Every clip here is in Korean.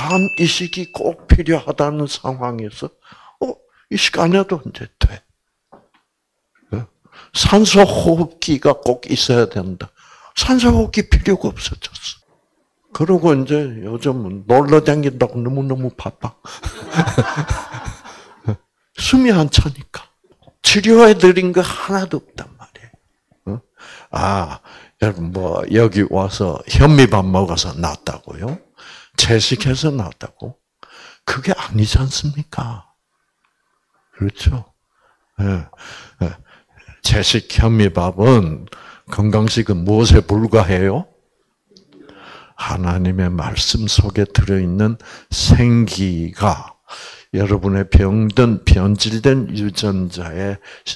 중요한 이식이 꼭 필요하다는 상황에서 이식 안 해도 이제 돼. 산소 호흡기가 꼭 있어야 된다. 산소 호흡기 필요가 없어졌어. 그러고 이제 요즘은 놀러 다닌다고 너무너무 바빠. 숨이 안 차니까. 치료해드린 거 하나도 없단 말이에요. 여러분, 여기 와서 현미밥 먹어서 낫다고요? 채식해서 낫다고? 그게 아니지 않습니까? 그렇죠? 채식 현미밥은 건강식은 무엇에 불과해요? 하나님의 말씀 속에 들어있는 생기가 여러분의 병든 변질된 유전자에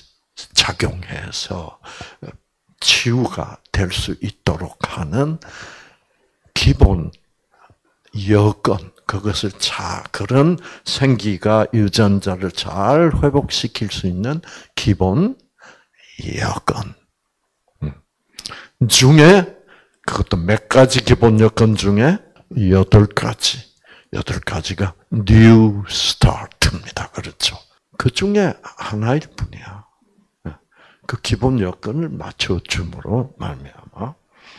작용해서 치유가 될 수 있도록 하는 기본 여건, 그것을 그런 생기가 유전자를 잘 회복시킬 수 있는 기본 여건 중에, 그것도 몇 가지 기본 여건 중에 8가지가 new start입니다. 그렇죠? 그 중에 하나일 뿐이야. 그 기본 여건을 맞춰줌으로 말미암아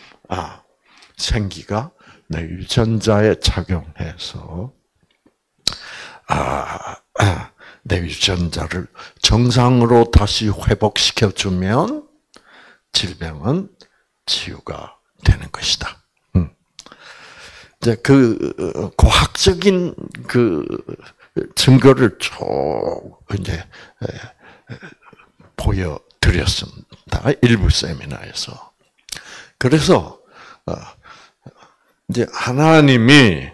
생기가 내 유전자에 작용해서 내 유전자를 정상으로 다시 회복시켜주면 질병은 치유가 되는 것이다. 이제 그 과학적인 그 증거를 쭉 이제 보여드렸습니다. 일부 세미나에서. 그래서 이제 하나님이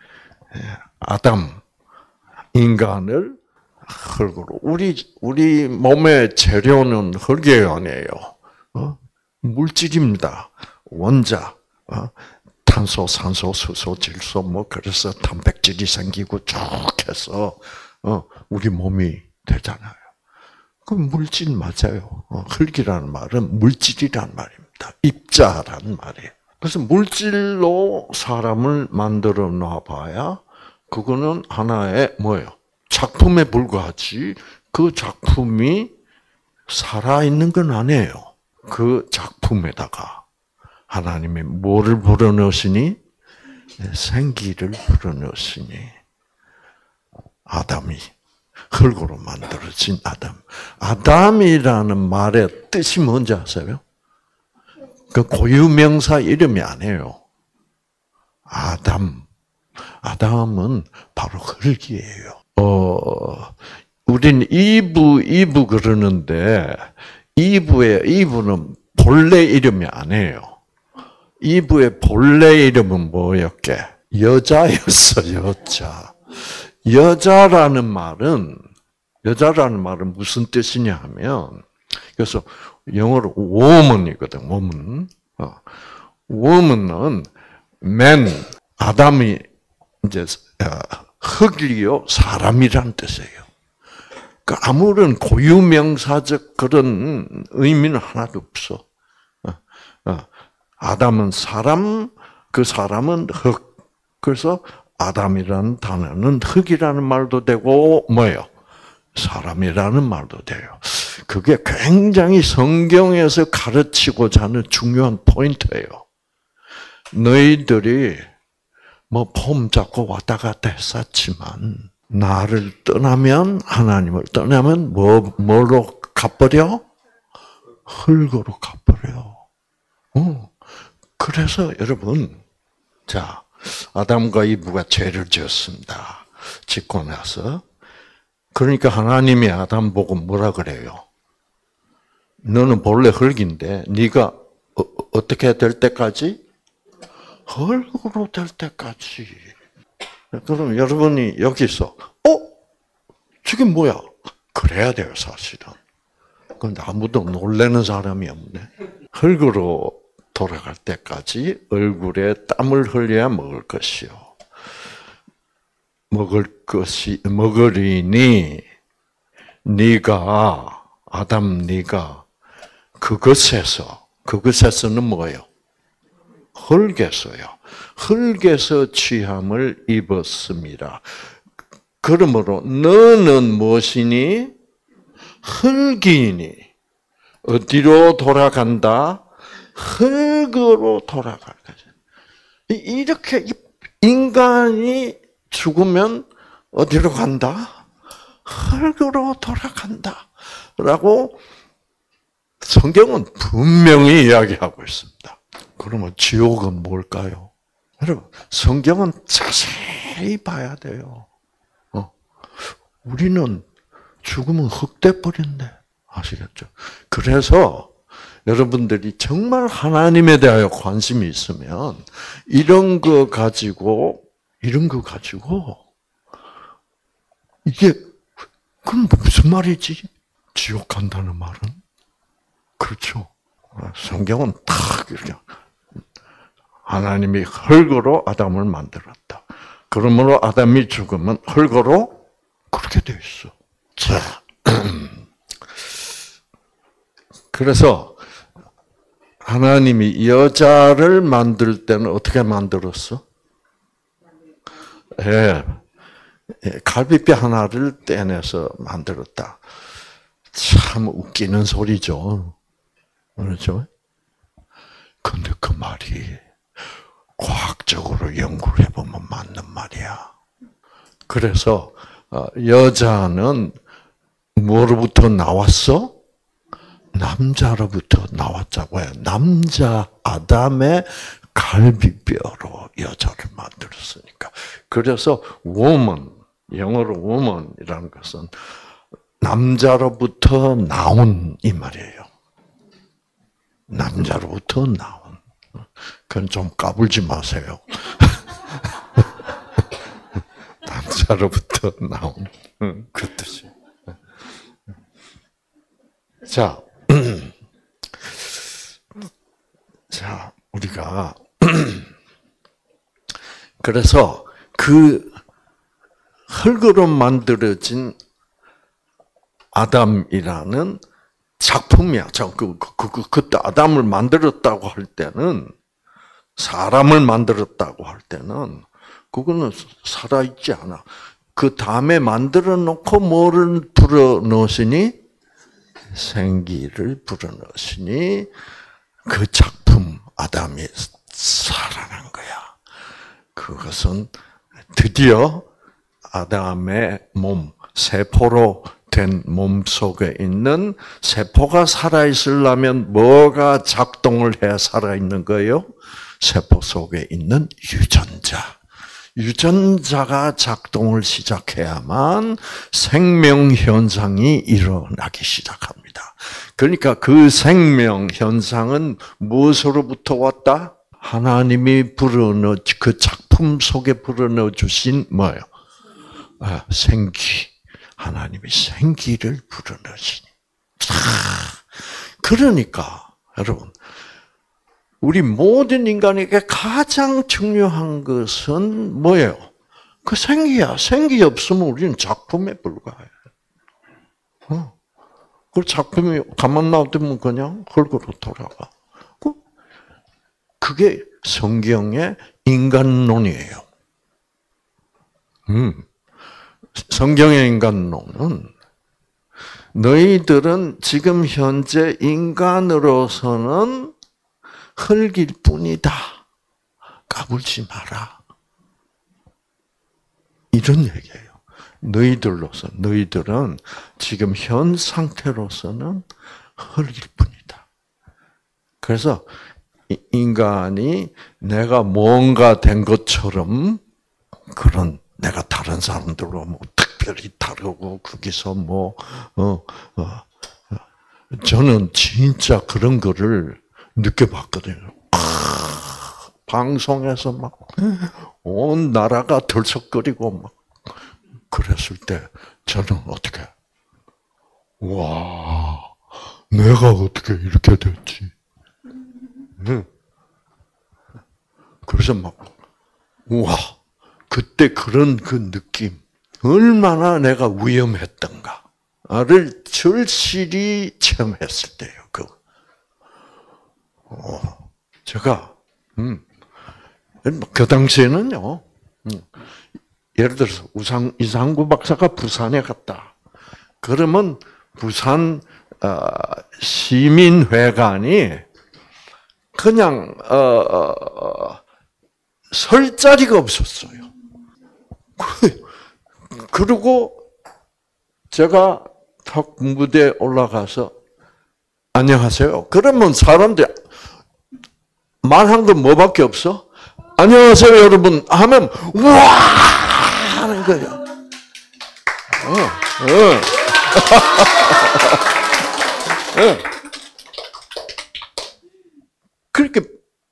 인간을 흙으로, 우리 몸의 재료는 흙이 아니에요. 물질입니다. 원자, 탄소, 산소, 수소, 질소, 그래서 단백질이 생기고 쭉 해서, 우리 몸이 되잖아요. 그 물질 맞아요. 흙이라는 말은 물질이란 말입니다. 입자라는 말이에요. 그래서 물질로 사람을 만들어 놔봐야 그거는 하나의 작품에 불과하지, 그 작품이 살아있는 건 아니에요. 그 작품에다가 하나님이 뭐를 불어넣으시니? 생기를 불어넣으시니, 아담이 흙으로 만들어진 아담. 아담이라는 말의 뜻이 뭔지 아세요? 그 고유명사 이름이 아니에요. 아담은 바로 흙이에요. 우린 이브 그러는데, 이브는 본래 이름이 아니에요. 이브의 본래 이름은 뭐였게? 여자였어, 여자. 여자라는 말은 무슨 뜻이냐 하면, 그래서 영어로 woman이거든, woman. woman은 man, 아담이 이제 흙이요, 사람이란 뜻이에요. 그러니까 아무런 고유명사적 그런 의미는 하나도 없어. 아담은 사람, 그 사람은 흙. 그래서 아담이라는 단어는 흙이라는 말도 되고 사람이라는 말도 돼요. 그게 굉장히 성경에서 가르치고자 하는 중요한 포인트예요. 너희들이 폼 잡고 왔다 갔다 했었지만 나를 떠나면, 하나님을 떠나면 뭐로 갚버려? 흙으로 갚버려. 그래서 여러분, 자, 아담과 이브가 죄를 지었습니다. 짓고 나서. 그러니까 하나님이 아담 보고 뭐라 그래요? 너는 본래 흙인데 네가 어떻게 될 때까지? 흙으로 될 때까지. 그럼 여러분이 여기서 저게 뭐야? 그래야 돼요, 사실은. 그런데 아무도 놀라는 사람이 없네. 흙으로 돌아갈 때까지 얼굴에 땀을 흘려야 먹을 것이요. 먹으리니 아담 네가 그것에서는 뭐예요? 흙에서요. 흙에서 취함을 입었습니다. 그러므로 너는 무엇이니? 흙이니. 어디로 돌아간다? 흙으로 돌아갈 거죠. 이렇게 인간이 죽으면 어디로 간다? 흙으로 돌아간다. 라고 성경은 분명히 이야기하고 있습니다. 그러면 지옥은 뭘까요? 여러분, 성경은 자세히 봐야 돼요. 우리는 죽으면 흙돼 버린대. 아시겠죠? 그래서 여러분들이 정말 하나님에 대하여 관심이 있으면 이런 거 가지고 이게 그럼 무슨 말이지? 지옥 간다는 말은? 그렇죠. 성경은 딱 이렇게 하나님이 흙으로 아담을 만들었다. 그러므로 아담이 죽으면 흙으로 그렇게 되어 있어. 자, 그래서 하나님이 여자를 만들 때는 어떻게 만들었어? 예, 갈비뼈 하나를 떼내서 만들었다. 참 웃기는 소리죠. 그렇죠? 근데 그 말이 과학적으로 연구를 해보면 맞는 말이야. 그래서 여자는 뭐로부터 나왔어? 남자로부터 나왔자고 해요. 남자 아담의 갈비뼈로 여자를 만들었으니까. 그래서 woman, 영어로 woman이라는 것은 남자로부터 나온 이 말이에요. 남자로부터 나온. 그건 좀 까불지 마세요. 남자로부터 나온 그 뜻이. 자, 자, 우리가 그래서 그 흙으로 만들어진 아담이라는 작품이야. 그때 아담을 만들었다고 할 때는, 사람을 만들었다고 할 때는, 그거는 살아있지 않아. 그 다음에 만들어 놓고 뭐를 불어 넣으시니? 생기를 불어 넣으시니, 그 작품, 아담이 살아난 거야. 그것은 드디어 아담의 몸, 세포로 된 몸 속에 있는, 세포가 살아있으려면 뭐가 작동을 해야 살아있는 거예요? 세포 속에 있는 유전자. 유전자가 작동을 시작해야만 생명 현상이 일어나기 시작합니다. 그러니까 그 생명 현상은 무엇으로부터 왔다? 하나님이 불어넣어, 그 작품 속에 불어넣어 주신 뭐예요? 생기. 하나님이 생기를 불어넣으시니. 그러니까 여러분, 우리 모든 인간에게 가장 중요한 것은 뭐예요? 그 생기야. 생기 없으면 우리는 작품에 불과해. 그 작품이 가만 놔두면 그냥 흙으로 돌아가. 그게 성경의 인간론이에요. 성경의 인간론은 너희들은 지금 현재 인간으로서는 흙일 뿐이다. 까불지 마라. 이런 얘기예요. 너희들은 지금 현 상태로서는 흙일 뿐이다. 그래서 인간이 내가 뭔가 된 것처럼, 그런 내가 다른 사람들로 뭐 특별히 다르고 거기서 저는 진짜 그런 거를 느껴봤거든요. 방송에서 막 온 나라가 들썩거리고 막 그랬을 때 저는 어떻게, 와, 내가 어떻게 이렇게 됐지? 그래서 막, 와, 그때 그런 그 느낌, 얼마나 내가 위험했던가를 절실히 체험했을 때예요. 제가 그 당시에는요. 예를 들어서 이상구 박사가 부산에 갔다. 그러면 부산 시민회관이 그냥 설 자리가 없었어요. 그리고 제가 탁 무대에 올라가서 안녕하세요. 그러면 사람들이 말한 건 뭐밖에 없어? 안녕하세요, 여러분 하면 우와 하는 거예요. 그렇게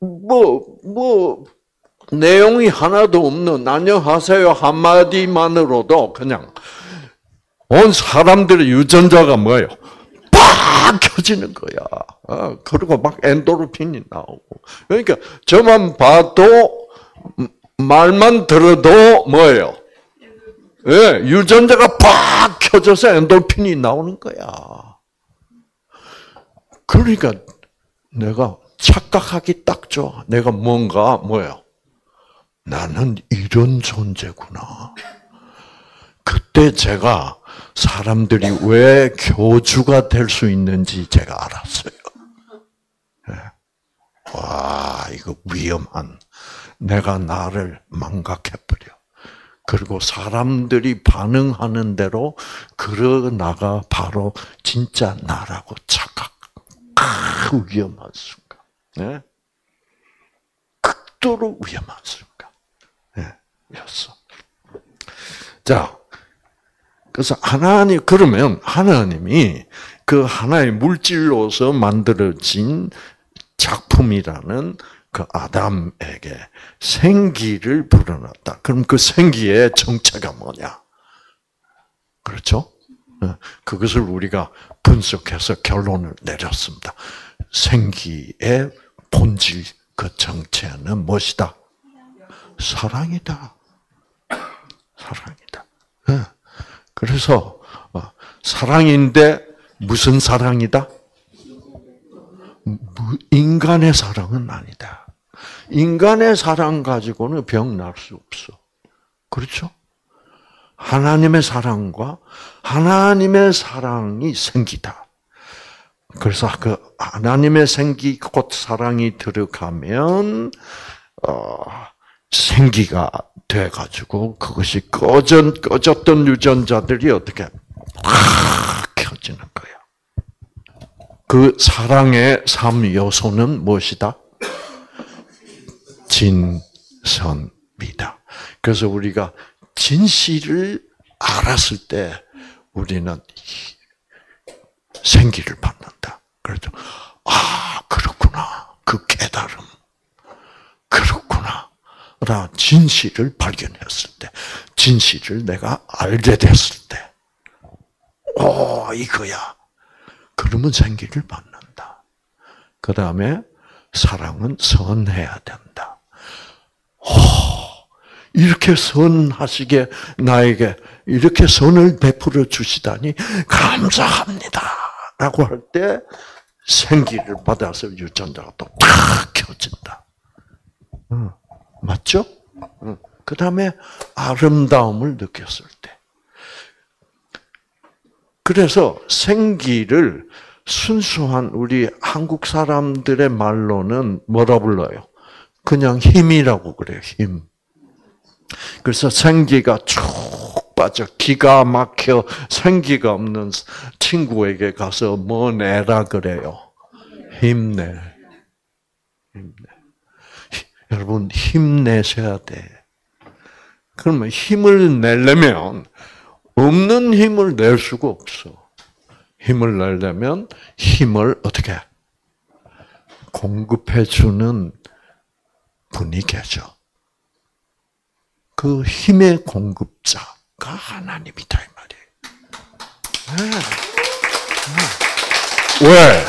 내용이 하나도 없는 안녕하세요 한마디만으로도 그냥 온 사람들의 유전자가 뭐예요? 팍 켜지는 거야. 그리고 막 엔도르핀이 나오고. 그러니까 저만 봐도 말만 들어도 뭐예요? 예, 유전자가 팍 켜져서 엔도르핀이 나오는 거야. 그러니까 내가 착각하기 딱 좋아. 내가 뭐예요? 나는 이런 존재구나. 그때 제가 사람들이 왜 교주가 될 수 있는지 제가 알았어요. 와, 이거 위험한. 내가 나를 망각해버려. 그리고 사람들이 반응하는 대로 그러나가 바로 진짜 나라고 착각. 위험한 순간. 네? 극도로 위험한 순간. 였어. 자, 그래서 그러면 하나님이 그 하나의 물질로서 만들어진 작품이라는 그 아담에게 생기를 불어넣었다. 그럼 그 생기의 정체가 뭐냐? 그렇죠? 그것을 우리가 분석해서 결론을 내렸습니다. 생기의 본질, 그 정체는 무엇이다? 사랑이다. 사랑이다. 그래서 사랑인데 무슨 사랑이다? 인간의 사랑은 아니다. 인간의 사랑 가지고는 병 날 수 없어. 그렇죠? 하나님의 사랑과 하나님의 사랑이 생기다. 그래서 그 하나님의 생기 곧 사랑이 들어가면 생기가 돼가지고 그것이 꺼졌던 유전자들이 어떻게 확 켜지는 거야. 그 사랑의 3요소는 무엇이다? 진선미다. 그래서 우리가 진실을 알았을 때 우리는 생기를 받는다. 그렇죠? 아, 그렇구나. 그 깨달음. 그렇구나. 라 진실을 발견했을 때, 진실을 내가 알게 됐을 때, 이거야. 그러면 생기를 받는다. 그 다음에 사랑은 선해야 된다. 이렇게 선하시게 나에게 이렇게 선을 베풀어 주시다니 감사합니다. 라고 할 때 생기를 받아서 유전자가 또 탁 켜진다. 맞죠? 그 다음에 아름다움을 느꼈을 때. 그래서 생기를 순수한 우리 한국 사람들의 말로는 뭐라 불러요? 그냥 힘이라고 그래요, 힘. 그래서 생기가 쭉 빠져 기가 막혀 생기가 없는 친구에게 가서 뭐 내라 그래요? 힘내. 여러분 힘내셔야 돼. 그러면 힘을 내려면 없는 힘을 낼 수가 없어. 힘을 내려면 힘을 어떻게 공급해 주는 분이 계셔. 그 힘의 공급자가 하나님이다 이 말이에요. 왜?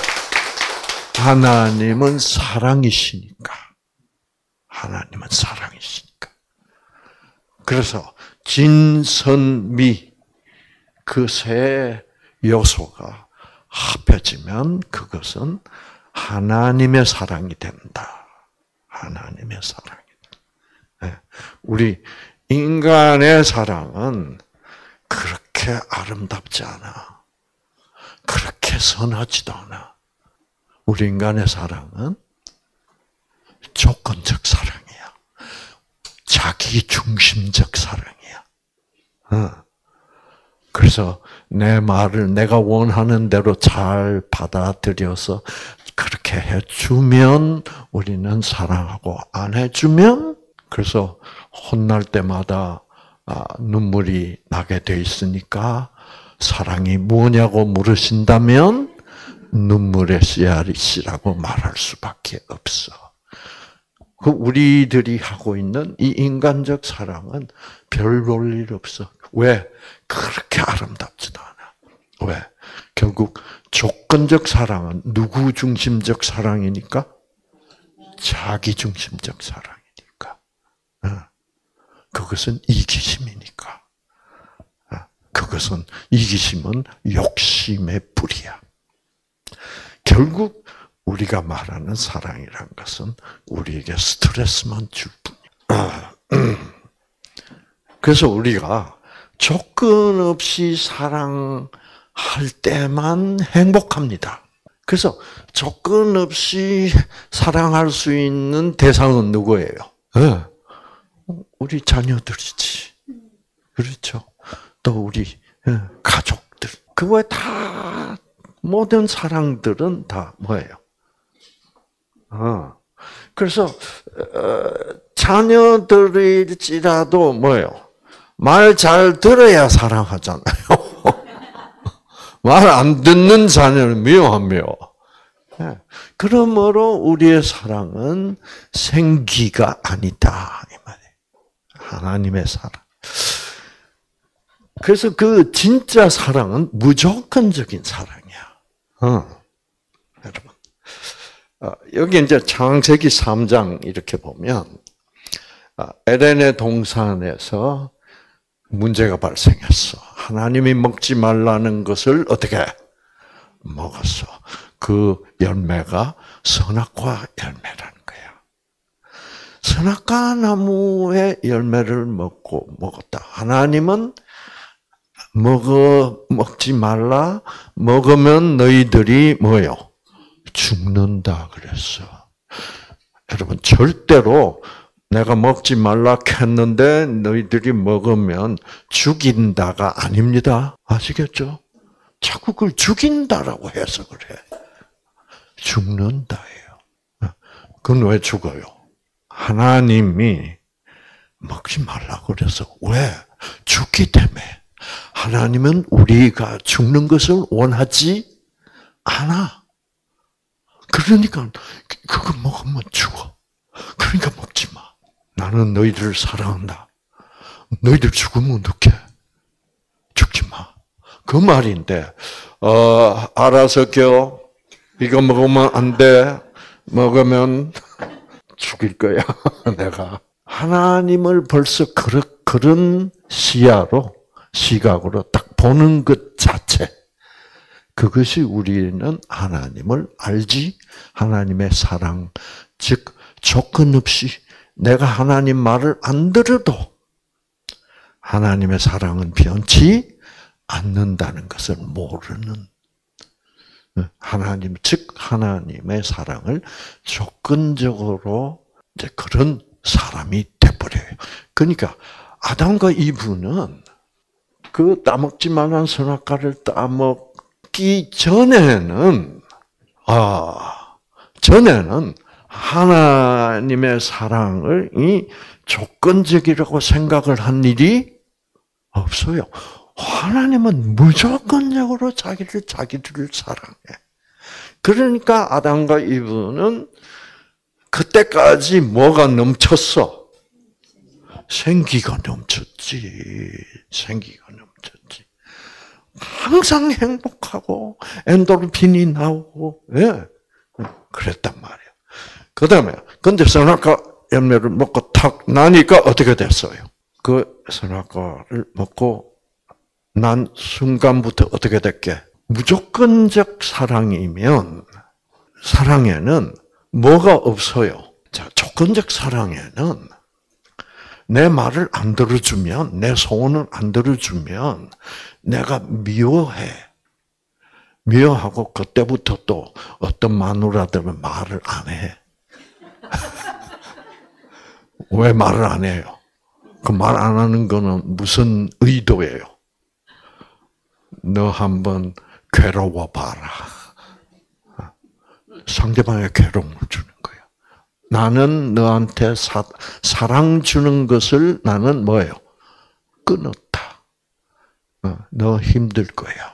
하나님은 사랑이시니까. 하나님은 사랑이시니까. 그래서 진선미 그 세 요소가 합해지면 그것은 하나님의 사랑이 된다. 하나님의 사랑이다. 우리 인간의 사랑은 그렇게 아름답지 않아. 그렇게 선하지도 않아. 우리 인간의 사랑은 조건적 사랑이야. 자기 중심적 사랑이야. 그래서 내 말을 내가 원하는 대로 잘 받아들여서 그렇게 해주면 우리는 사랑하고, 안 해주면, 그래서 혼날 때마다 눈물이 나게 돼 있으니까 사랑이 뭐냐고 물으신다면 눈물의 씨앗이라고 말할 수밖에 없어. 그 우리들이 하고 있는 이 인간적 사랑은 별 볼 일 없어. 왜? 그렇게 아름답지도 않아. 왜? 결국 조건적 사랑은 누구 중심적 사랑이니까? 자기 중심적 사랑이니까. 그것은 이기심이니까. 그것은 이기심은 욕심의 뿌리야. 결국 우리가 말하는 사랑이란 것은 우리에게 스트레스만 줄 뿐이야. 그래서 우리가 조건 없이 사랑할 때만 행복합니다. 그래서 조건 없이 사랑할 수 있는 대상은 누구예요? 우리 자녀들이지. 그렇죠. 또 우리 가족들. 그 외에 다 모든 사랑들은 다 뭐예요? 그래서 자녀들일지라도 뭐예요? 말 잘 들어야 사랑하잖아요. 말 안 듣는 자녀는 미워하며. 그러므로 우리의 사랑은 생기가 아니다 이 말이에요. 하나님의 사랑. 그래서 그 진짜 사랑은 무조건적인 사랑이야. 여러분, 여기 이제 창세기 3장 이렇게 보면 에덴의 동산에서 문제가 발생했어. 하나님이 먹지 말라는 것을 어떻게 먹었어? 그 열매가 선악과 열매라는 거야. 선악과 나무의 열매를 먹었다. 하나님은 먹지 말라. 먹으면 너희들이 뭐요? 죽는다 그랬어. 여러분 절대로 내가 먹지 말라 했는데 너희들이 먹으면 죽인다가 아닙니다. 아시겠죠? 자꾸 그걸 죽인다라고 해석을 해. 죽는다예요. 그건 왜 죽어요? 하나님이 먹지 말라고 그래서 왜? 죽기 때문에. 하나님은 우리가 죽는 것을 원하지 않아. 그러니까 그거 먹으면 죽어. 그러니까 먹지 마. 나는 너희들을 사랑한다. 너희들 죽으면 어떡해? 죽지 마. 그 말인데 알아서 겨. 이거 먹으면 안 돼. 먹으면 죽일 거야. 내가. 하나님을 벌써 그런 시각으로 딱 보는 것 자체. 그것이 우리는 하나님을 알지, 하나님의 사랑, 즉 조건 없이 내가 하나님 말을 안 들어도 하나님의 사랑은 변치 않는다는 것을 모르는 하나님, 즉 하나님의 사랑을 조건적으로 이제 그런 사람이 돼버려요. 그러니까 아담과 이브는 그 따먹지 말란 선악과를 따먹기 전에는 하나님의 사랑을 이 조건적이라고 생각을 한 일이 없어요. 하나님은 무조건적으로 자기들을 사랑해. 그러니까 아담과 이브는 그때까지 뭐가 넘쳤어? 생기가 넘쳤지. 생기가 넘쳤지. 항상 행복하고 엔도르핀이 나오고, 예, 그랬단 말이야. 그 다음에 근데 선악과 열매를 먹고 탁 나니까 어떻게 됐어요? 그 선악과를 먹고 난 순간부터 어떻게 됐게? 무조건적 사랑이면 사랑에는 뭐가 없어요? 자, 조건적 사랑에는 내 말을 안 들어주면, 내 소원을 안 들어주면 내가 미워해. 미워하고 그때부터 또 어떤 마누라들은 말을 안 해. 왜 말을 안 해요? 그 말 안 하는 거는 무슨 의도예요? 너 한번 괴로워 봐라. 상대방의 괴로움을 주는 거예요. 나는 너한테 사랑 주는 것을 나는 뭐예요? 끊었다. 너 힘들 거야.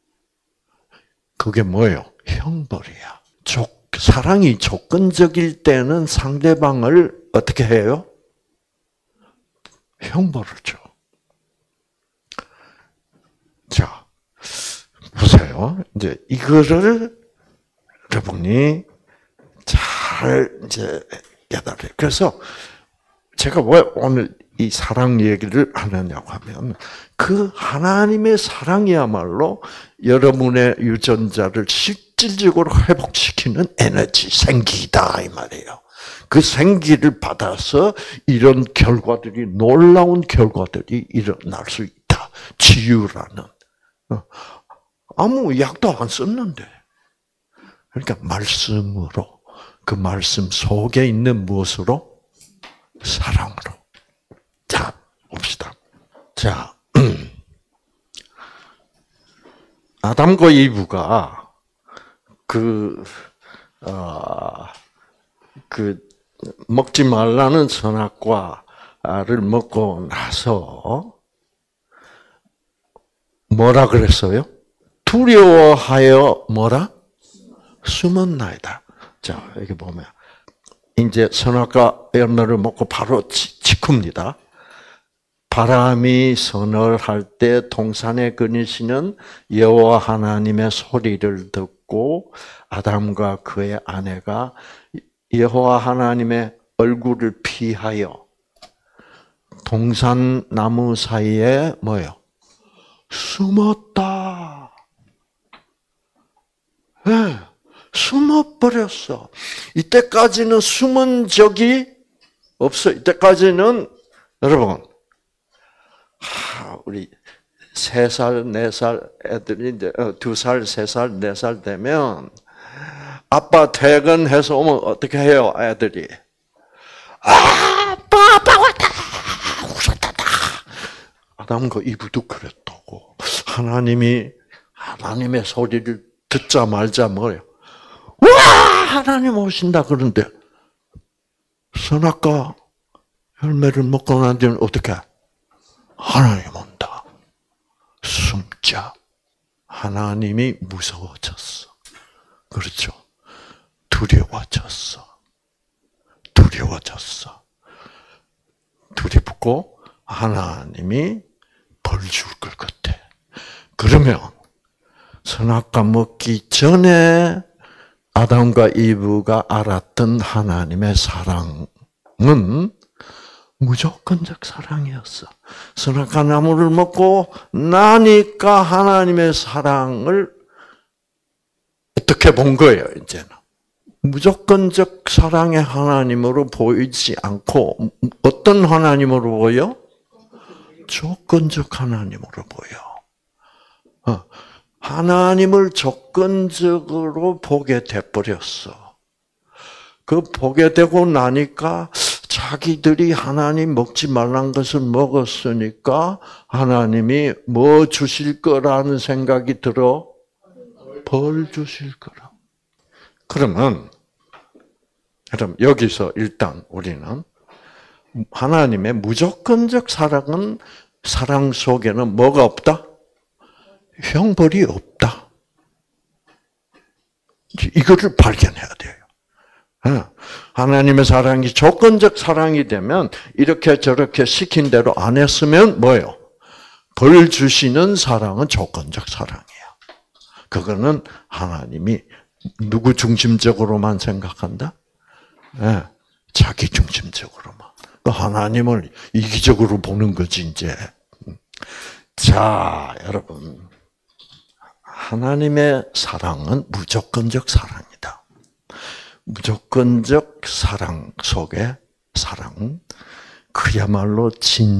그게 뭐예요? 형벌이야. 사랑이 조건적일 때는 상대방을 어떻게 해요? 형벌을 줘. 자, 보세요. 이제 이거를 여러분이 잘 이제 깨달아요. 그래서 제가 왜 오늘 이 사랑 얘기를 하느냐고 하면 그 하나님의 사랑이야말로 여러분의 유전자를 실질적으로 회복시키는 에너지, 생기다 이 말이에요. 그 생기를 받아서 이런 결과들이 놀라운 결과들이 일어날 수 있다. 치유라는. 아무 약도 안 썼는데. 그러니까 말씀으로 그 말씀 속에 있는 무엇으로? 사랑으로. 자, 봅시다. 자, 아담과 이브가 먹지 말라는 선악과를 먹고 나서 뭐라 그랬어요? 두려워하여 뭐라? 숨었나이다. 자, 여기 보면 이제 선악과 열매를 먹고 바로 직후입니다. 바람이 서늘할 때 동산에 거니시는 여호와 하나님의 소리를 듣고 아담과 그의 아내가 여호와 하나님의 얼굴을 피하여 동산 나무 사이에 뭐요? 숨었다. 네, 숨어버렸어. 이때까지는 숨은 적이 없어. 이때까지는 여러분, 우리 3살, 4살 애들이 이제 2살, 3살, 4살 되면 아빠 퇴근해서 오면 어떻게 해요, 애들이? 아빠 왔다! 웃었다! 아담과 이브도 그랬다고. 하나님의 소리를 듣자마자 뭐예요? 와! 하나님 오신다 그런데 선악과 열매를 먹고 난 뒤는 어떻게? 하나님 온다. 숨자. 하나님이 무서워졌어. 그렇죠. 두려워졌어. 두렵고 하나님이 벌 줄 것 같아. 그러면 선악과 먹기 전에 아담과 이브가 알았던 하나님의 사랑은 무조건적 사랑이었어. 선악과 나무를 먹고 나니까 하나님의 사랑을 어떻게 본 거예요, 이제는? 무조건적 사랑의 하나님으로 보이지 않고 어떤 하나님으로 보여? 조건적 하나님으로 보여. 하나님을 조건적으로 보게 돼버렸어. 그 보게 되고 나니까 자기들이 하나님 먹지 말란 것을 먹었으니까 하나님이 뭐 주실 거라는 생각이 들어? 벌 주실 거라. 그러면 여러분 여기서 일단 우리는 하나님의 무조건적 사랑 속에는 뭐가 없다? 형벌이 없다. 이거를 발견해야 돼요. 하나님의 사랑이 조건적 사랑이 되면 이렇게 저렇게 시킨 대로 안 했으면 뭐예요? 벌 주시는 사랑은 조건적 사랑이에요. 그거는 하나님이 누구 중심적으로만 생각한다? 네, 자기 중심적으로만. 하나님을 이기적으로 보는 거지 이제. 자, 여러분. 하나님의 사랑은 무조건적 사랑이다. 무조건적 사랑 속에 사랑은 그야말로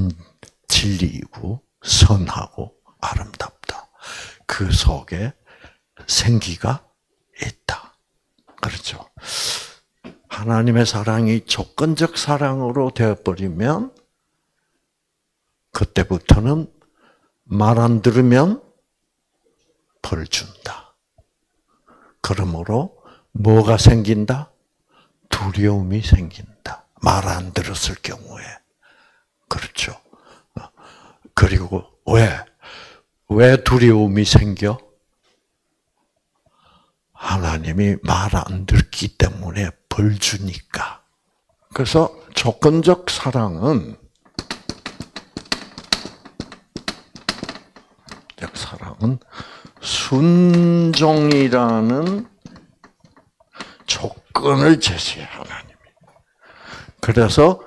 진리이고 선하고 아름답다. 그 속에 생기가 있다. 그렇죠. 하나님의 사랑이 조건적 사랑으로 되어버리면 그때부터는 말 안 들으면 벌 준다. 그러므로 뭐가 생긴다? 두려움이 생긴다. 말 안 들었을 경우에. 그렇죠. 그리고 왜 두려움이 생겨? 하나님이 말 안 듣기 때문에 벌 주니까. 그래서 조건적 사랑은 순종이라는 조건을 제시해 하나님이. 그래서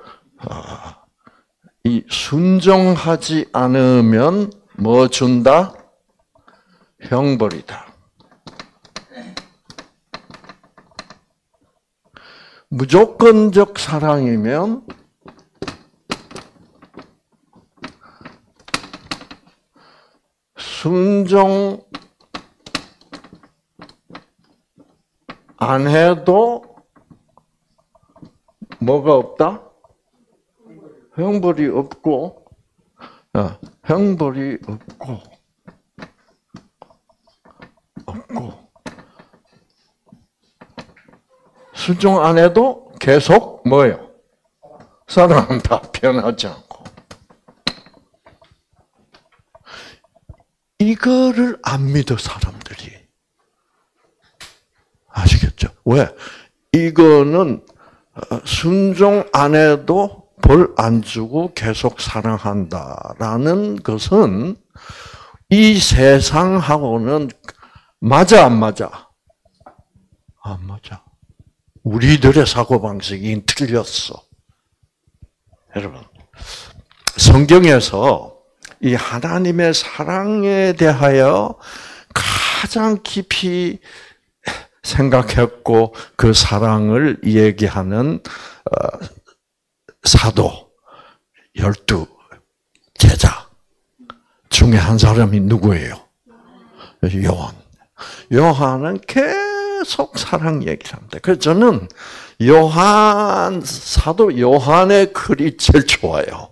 이 순종하지 않으면 뭐 준다? 형벌이다. 무조건적 사랑이면 순종 안 해도 뭐가 없다? 형벌이 없고, 형벌이 없고, 순종 안 해도 계속 뭐예요? 사랑한다. 변하지 않고. 이거를 안 믿어 사람들이. 아시겠죠? 왜? 이거는 순종 안 해도 벌 안 주고 계속 사랑한다라는 것은 이 세상하고는 맞아 안 맞아? 안 맞아. 우리들의 사고방식이 틀렸어. 여러분, 성경에서 이 하나님의 사랑에 대하여 가장 깊이 생각했고 그 사랑을 얘기하는 사도 12 제자 중에 한 사람이 누구예요? 요한. 요한은 계속 사랑 얘기를 합니다. 그래서 저는 사도 요한의 글이 제일 좋아요.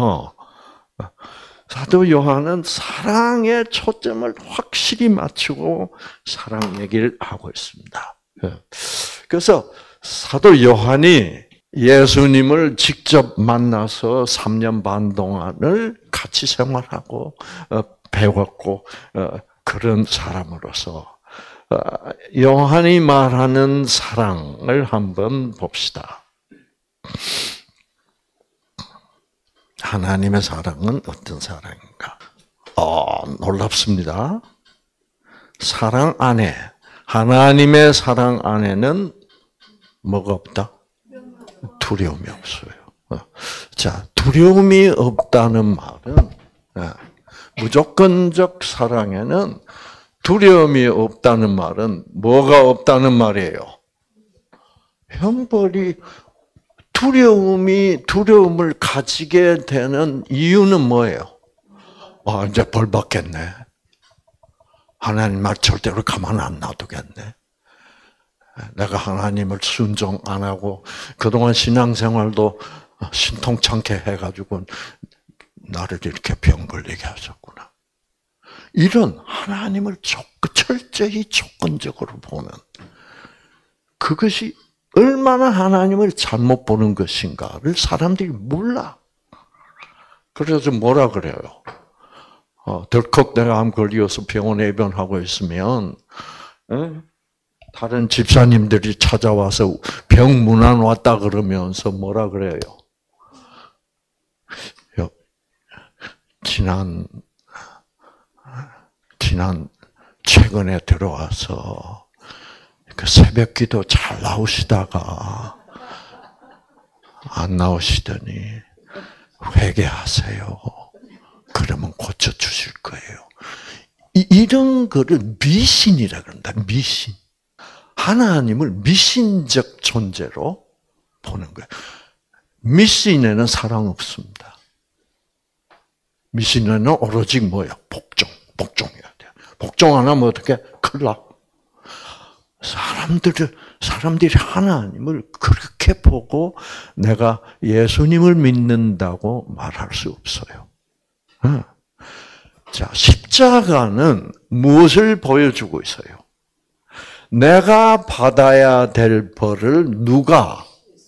사도 요한은 사랑에 초점을 확실히 맞추고 사랑 얘기를 하고 있습니다. 그래서 사도 요한이 예수님을 직접 만나서 3년 반 동안을 같이 생활하고 배웠고 그런 사람으로서 요한이 말하는 사랑을 한번 봅시다. 하나님의 사랑은 어떤 사랑인가? 놀랍습니다. 사랑 안에, 하나님의 사랑 안에는 뭐가 없다? 두려움이 없어요. 자, 두려움이 없다는 말은 무조건적 사랑에는 두려움이 없다는 말은 뭐가 없다는 말이에요? 형벌이 두려움을 가지게 되는 이유는 뭐예요? 이제 벌 받겠네. 하나님 말 절대로 가만 안 놔두겠네. 내가 하나님을 순종 안 하고 그동안 신앙생활도 신통찮게 해가지고 나를 이렇게 병 걸리게 하셨구나. 이런 하나님을 철저히 조건적으로 보는 그것이 얼마나 하나님을 잘못 보는 것인가를 사람들이 몰라. 그래서 뭐라 그래요? 덜컥 내가 암 걸려서 병원에 입원하고 있으면 다른 집사님들이 찾아와서 병 문안 왔다 그러면서 뭐라 그래요? 최근에 들어와서 그 새벽 기도 잘 나오시다가 안 나오시더니 회개하세요. 그러면 고쳐주실 거예요. 이런 거를 미신이라 그런다. 미신. 하나님을 미신적 존재로 보는 거예요. 미신에는 사랑 없습니다. 미신에는 오로지 뭐예요? 복종해야 돼요. 복종 안 하면 어떻게? 큰일 나. 사람들이 하나님을 그렇게 보고 내가 예수님을 믿는다고 말할 수 없어요. 자, 십자가는 무엇을 보여주고 있어요? 내가 받아야 될 벌을 누가?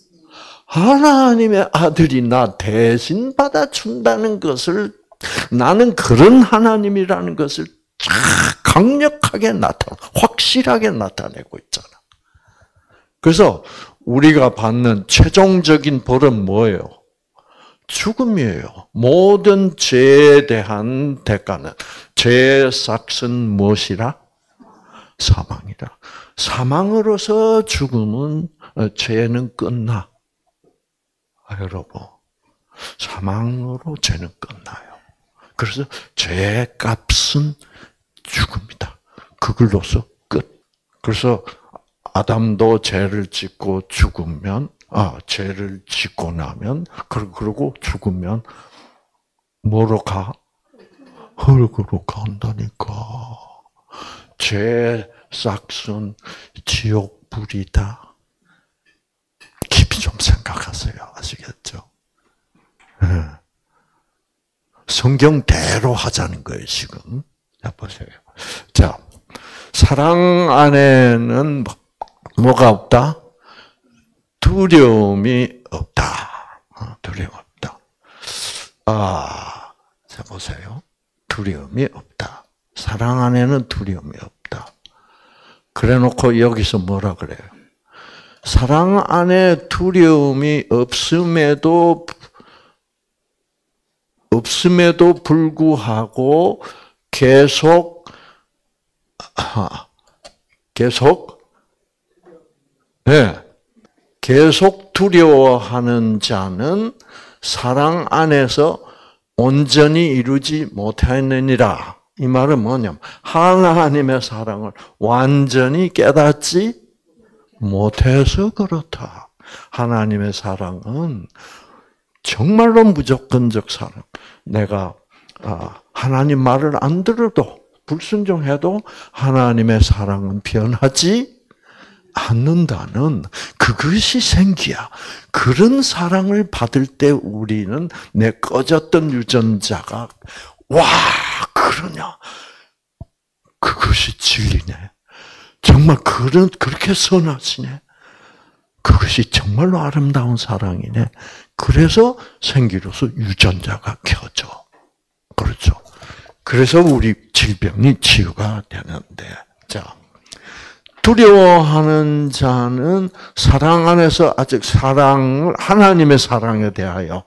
하나님의 아들이 나 대신 받아준다는 것을, 나는 그런 하나님이라는 것을 강력하게 확실하게 나타내고 있잖아. 그래서 우리가 받는 최종적인 벌은 뭐예요? 죽음이에요. 모든 죄에 대한 대가는, 죄의 삭은 무엇이라? 사망이라. 사망으로서 죽음은, 죄는 끝나. 여러분, 사망으로 죄는 끝나요. 그래서 죄의 값은 죽음이다. 그걸로서 끝. 그래서 아담도 죄를 짓고 죽으면, 죄를 짓고 나면, 그러고 죽으면 뭐로 가? 흙으로 간다니까. 죄의 싹은 지옥 불이다. 깊이 좀 생각하세요. 아시겠죠? 네. 성경대로 하자는 거예요, 지금. 자, 보세요. 자, 사랑 안에는 뭐가 없다? 두려움이 없다. 두려움 없다. 자, 보세요. 두려움이 없다. 사랑 안에는 두려움이 없다. 그래 놓고 여기서 뭐라 그래요? 사랑 안에 두려움이 없음에도 불구하고 계속 두려워하는 자는 사랑 안에서 온전히 이루지 못하느니라. 이 말은 뭐냐면 하나님의 사랑을 완전히 깨닫지 못해서 그렇다. 하나님의 사랑은 정말로 무조건적 사랑. 내가 하나님 말을 안 들어도 불순종해도 하나님의 사랑은 변하지 않는다는 그것이 생기야. 그런 사랑을 받을 때 우리는 내 꺼졌던 유전자가 와 그러냐. 그것이 진리네. 정말 그렇게 선하시네. 그것이 정말로 아름다운 사랑이네. 그래서 생기로서 유전자가 켜져. 그렇죠. 그래서 우리 질병이 치유가 되는데, 자, 두려워하는 자는 사랑 안에서 아직 하나님의 사랑에 대하여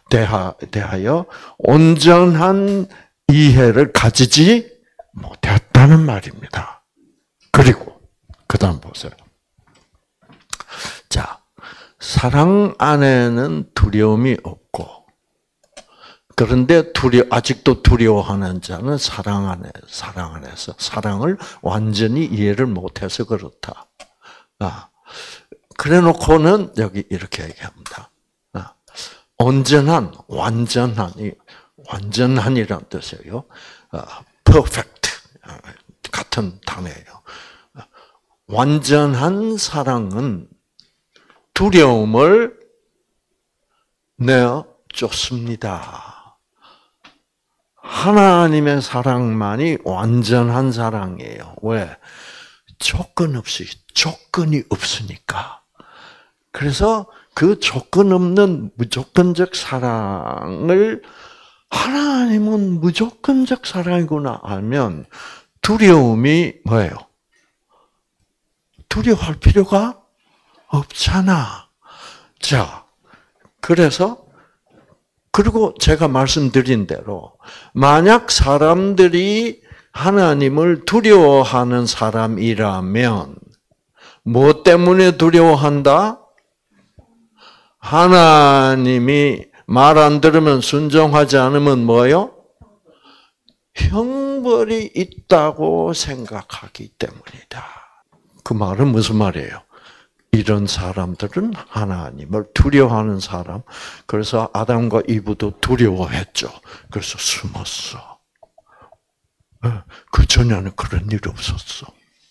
온전한 이해를 가지지 못했다는 말입니다. 그리고 그다음 보세요. 자, 사랑 안에는 두려움이 없고, 그런데 아직도 두려워하는 자는 사랑 안에서 사랑을 완전히 이해를 못해서 그렇다. 그래놓고는 여기 이렇게 얘기합니다. 완전한이란 뜻이에요. perfect 같은 단어예요. 완전한 사랑은 두려움을 내어 쫓습니다. 하나님의 사랑만이 완전한 사랑이에요. 왜? 조건이 없으니까. 그래서 그 조건 없는 무조건적 사랑을 하나님은 무조건적 사랑이구나 하면 두려움이 뭐예요? 두려워할 필요가 없잖아. 자, 그리고 제가 말씀드린 대로 만약 사람들이 하나님을 두려워하는 사람이라면 뭐 때문에 두려워한다? 하나님이 말 안 들으면 순종하지 않으면 뭐예요? 형벌이 있다고 생각하기 때문이다. 그 말은 무슨 말이에요? 이런 사람들은 하나님을 두려워하는 사람. 그래서 아담과 이브도 두려워했죠. 그래서 숨었어. 그 전에는 그런 일이 없었어.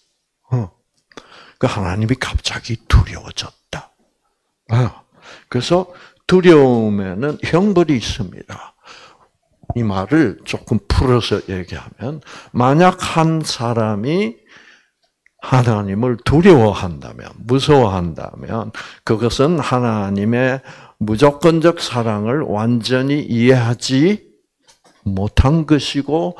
그 하나님이 갑자기 두려워졌다. 그래서 두려움에는 형벌이 있습니다. 이 말을 조금 풀어서 얘기하면, 만약 한 사람이 하나님을 두려워한다면, 무서워한다면, 그것은 하나님의 무조건적 사랑을 완전히 이해하지 못한 것이고,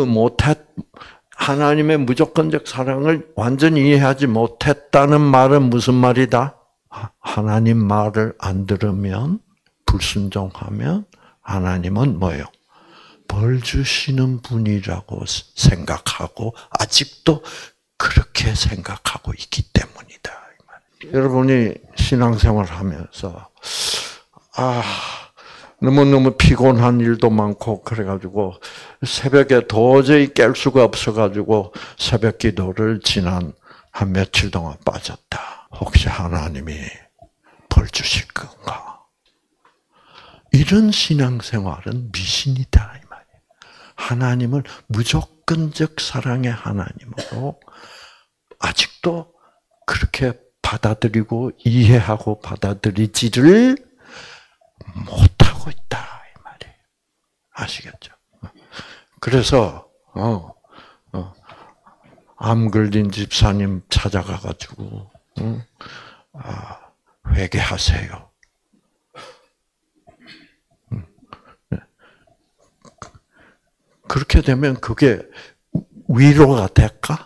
하나님의 무조건적 사랑을 완전히 이해하지 못했다는 말은 무슨 말이다? 하나님 말을 안 들으면, 불순종하면, 하나님은 뭐예요? 벌 주시는 분이라고 생각하고, 아직도 그렇게 생각하고 있기 때문이다. 여러분이 신앙생활 하면서, 너무너무 피곤한 일도 많고, 그래가지고, 새벽에 도저히 깰 수가 없어가지고, 새벽 기도를 지난 한 며칠 동안 빠졌다. 혹시 하나님이 벌 주실 건가? 이런 신앙생활은 미신이다. 이 말이에요. 하나님을 무조건적 사랑의 하나님으로 아직도 그렇게 받아들이고 이해하고 받아들이지를 못하고 있다. 이 말이에요. 아시겠죠? 그래서, 암 걸린 집사님 찾아가가지고, 회개하세요. 그렇게 되면 그게 위로가 될까?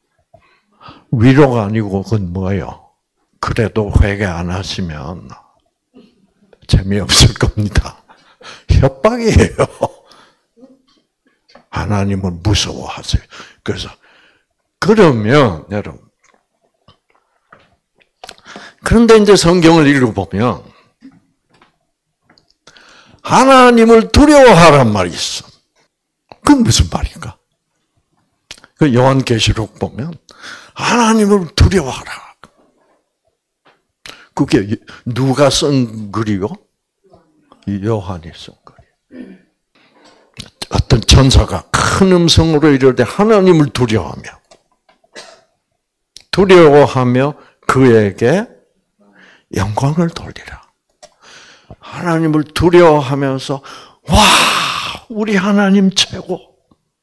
위로가 아니고 그건 뭐예요? 그래도 회개 안 하시면 재미없을 겁니다. 협박이에요. 하나님을 무서워하세요. 그래서 그러면 여러분, 그런데 이제 성경을 읽어보면 하나님을 두려워하란 말이 있어. 그건 무슨 말인가? 그 요한계시록 보면 하나님을 두려워하라. 그게 누가 쓴 글이요? 요한이 쓴 글이에요. 어떤 천사가 큰 음성으로 이르되 하나님을 두려워하며 그에게 영광을 돌리라. 하나님을 두려워하면서 와, 우리 하나님 최고.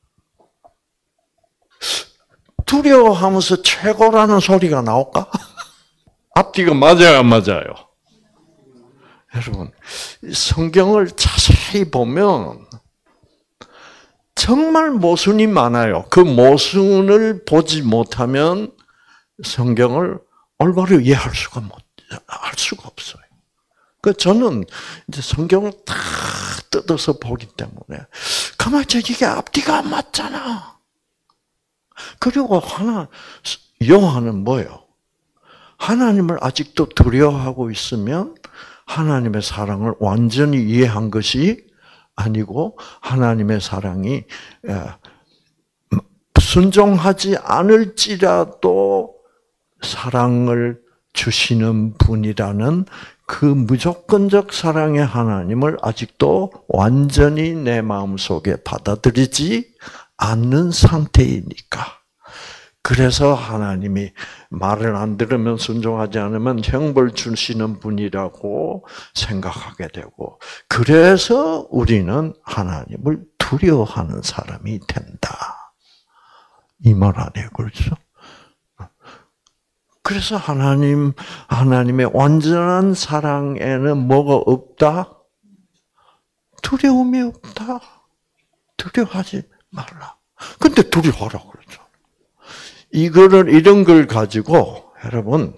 두려워하면서 최고라는 소리가 나올까? 앞뒤가 맞아요, 안 맞아요? 여러분, 성경을 자세히 보면 정말 모순이 많아요. 그 모순을 보지 못하면 성경을 올바로 이해할 수가 없어요. 그 저는 이제 성경을 다 뜯어서 보기 때문에 가만히 이게 앞뒤가 안 맞잖아. 그리고 요한은 뭐예요? 하나님을 아직도 두려워하고 있으면 하나님의 사랑을 완전히 이해한 것이 아니고 하나님의 사랑이 순종하지 않을지라도 사랑을 주시는 분이라는 그 무조건적 사랑의 하나님을 아직도 완전히 내 마음속에 받아들이지 않는 상태이니까. 그래서 하나님이 말을 안 들으면 순종하지 않으면 형벌 주시는 분이라고 생각하게 되고, 그래서 우리는 하나님을 두려워하는 사람이 된다. 이 말 아니에요, 그렇죠? 그래서 하나님의 완전한 사랑에는 뭐가 없다? 두려움이 없다. 두려워하지 말라. 근데 두려워하라고 그러죠. 이런 걸 가지고 여러분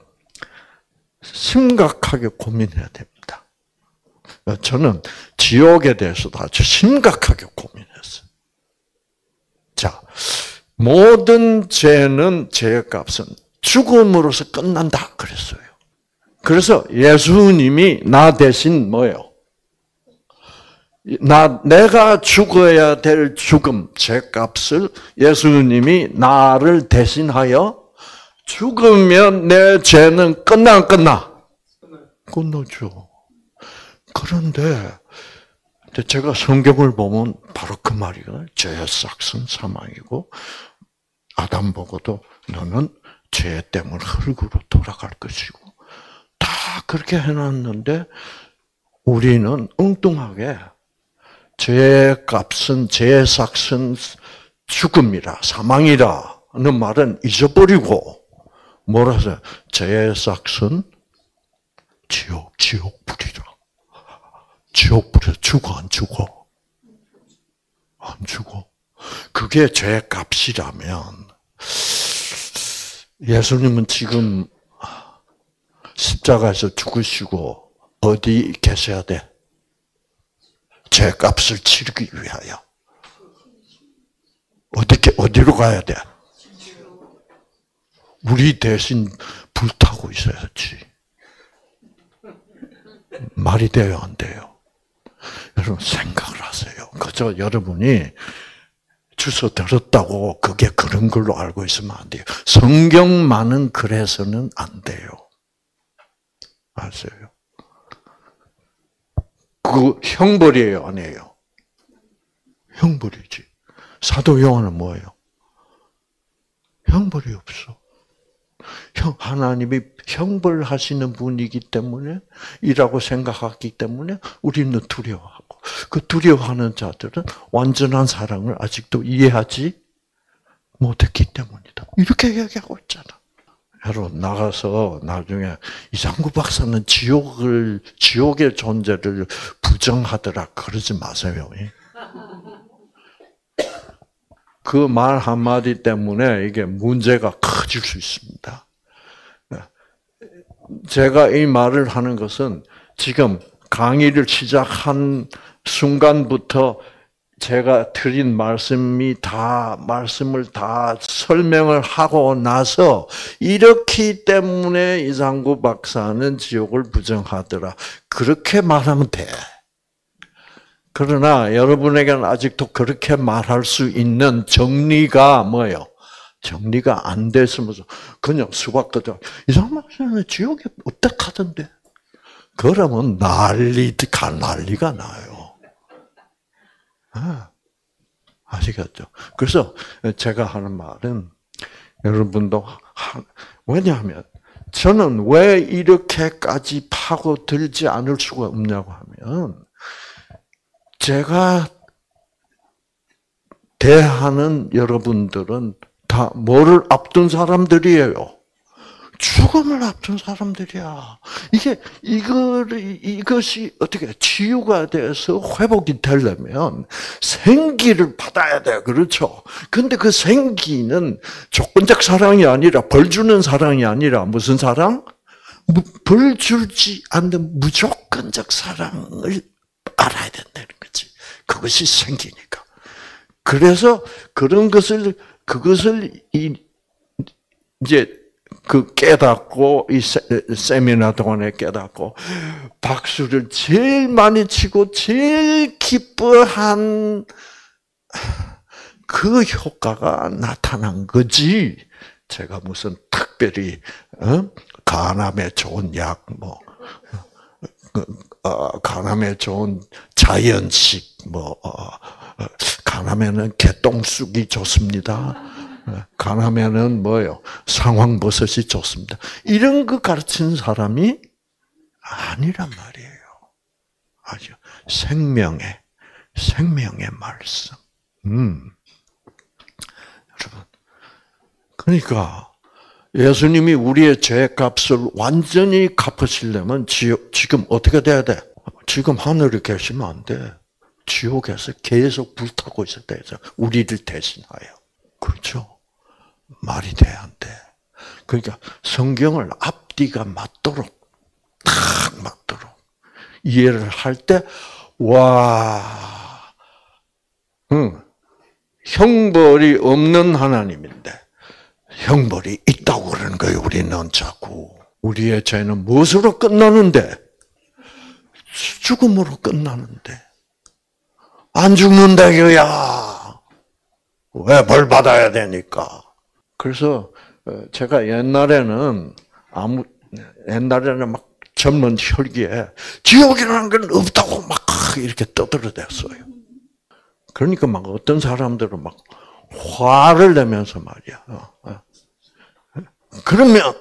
심각하게 고민해야 됩니다. 저는 지옥에 대해서도 아주 심각하게 고민했어요. 자, 모든 죄는 죄의 값은 죽음으로서 끝난다 그랬어요. 그래서 예수님이 나 대신 뭐예요? 내가 죽어야 될 죽음, 죄값을 예수님이 나를 대신하여 죽으면 내 죄는 끝나 안 끝나? 끝나죠. 그런데 제가 성경을 보면 바로 그 말이에요. 죄의 삭은 사망이고 아담 보고도 너는 죄 때문에 흙으로 돌아갈 것이고 다 그렇게 해놨는데 우리는 엉뚱하게 죄의 값은 죄의 삭은 죽음이라 사망이라는 말은 잊어버리고 뭐라서 죄의 삭은 지옥불이라. 지옥불에 죽어 안 죽어? 안 죽어. 그게 죄의 값이라면 예수님은 지금 십자가에서 죽으시고 어디 계셔야 돼? 죄 값을 치르기 위하여. 어디로 가야 돼? 우리 대신 불타고 있어야지. 말이 돼요, 안 돼요? 여러분 생각을 하세요. 그저 여러분이 주워 들었다고 그게 그런 걸로 알고 있으면 안 돼요. 성경만은 그래서는 안 돼요. 아세요? 그 형벌이에요, 아니에요? 형벌이지. 사도 요한은 뭐예요? 형벌이 없어. 하나님이 형벌하시는 분이기 때문에 이라고 생각하기 때문에 우리는 두려워하고 그 두려워하는 자들은 완전한 사랑을 아직도 이해하지 못했기 때문이다. 이렇게 얘기하고 있잖아. 여러분 나가서 나중에 이상구 박사는 지옥의 존재를 부정하더라 그러지 마세요. 그 말 한마디 때문에 이게 문제가 커질 수 있습니다. 제가 이 말을 하는 것은 지금 강의를 시작한 순간부터 제가 드린 말씀을 다 설명을 하고 나서 이렇기 때문에 이상구 박사는 지옥을 부정하더라. 그렇게 말하면 돼. 그러나 여러분에게는 아직도 그렇게 말할 수 있는 정리가 뭐예요? 정리가 안 됐으면서 그냥 수박거든. 이상구 박사는 지옥에 없다 하던데. 그러면 난리가 나요. 아시겠죠? 그래서 제가 하는 말은 여러분도 왜냐하면 저는 왜 이렇게까지 파고들지 않을 수가 없냐고 하면 제가 대하는 여러분들은 다 뭐를 앞둔 사람들이에요? 죽음을 앞둔 사람들이야. 이것이 어떻게 치유가 돼서 회복이 되려면 생기를 받아야 돼. 그렇죠? 근데 그 생기는 조건적 사랑이 아니라, 벌 주는 사랑이 아니라, 무슨 사랑? 벌 주지 않는 무조건적 사랑을 알아야 된다는 거지. 그것이 생기니까. 그래서 그것을 이제 깨닫고, 이 세미나 동안에 깨닫고, 박수를 제일 많이 치고, 제일 기뻐한 그 효과가 나타난 거지. 제가 무슨 특별히, 간암에 좋은 약, 간암에 좋은 자연식, 간암에는 개똥쑥이 좋습니다. 간하면은 뭐예요? 상황버섯이 좋습니다. 이런 거 가르치는 사람이 아니란 말이에요. 아주 생명의 말씀. 여러분, 그러니까 예수님이 우리의 죄값을 완전히 갚으시려면 지금 어떻게 돼야 돼? 지금 하늘에 계시면 안 돼. 지옥에서 계속 불타고 있어야 돼. 우리를 대신하여. 그렇죠? 말이 돼, 안 돼. 그러니까 성경을 앞뒤가 맞도록, 딱 맞도록 이해를 할 때, 형벌이 없는 하나님인데, 형벌이 있다고 그러는 거예요, 우리는 자꾸. 우리의 죄는 무엇으로 끝나는데? 죽음으로 끝나는데. 안 죽는다, 이거야. 왜 벌 받아야 되니까. 그래서 제가 옛날에는 막 젊은 혈기에 지옥이라는 건 없다고 막 이렇게 떠들어댔어요. 그러니까 막 어떤 사람들은 막 화를 내면서 말이야. 그러면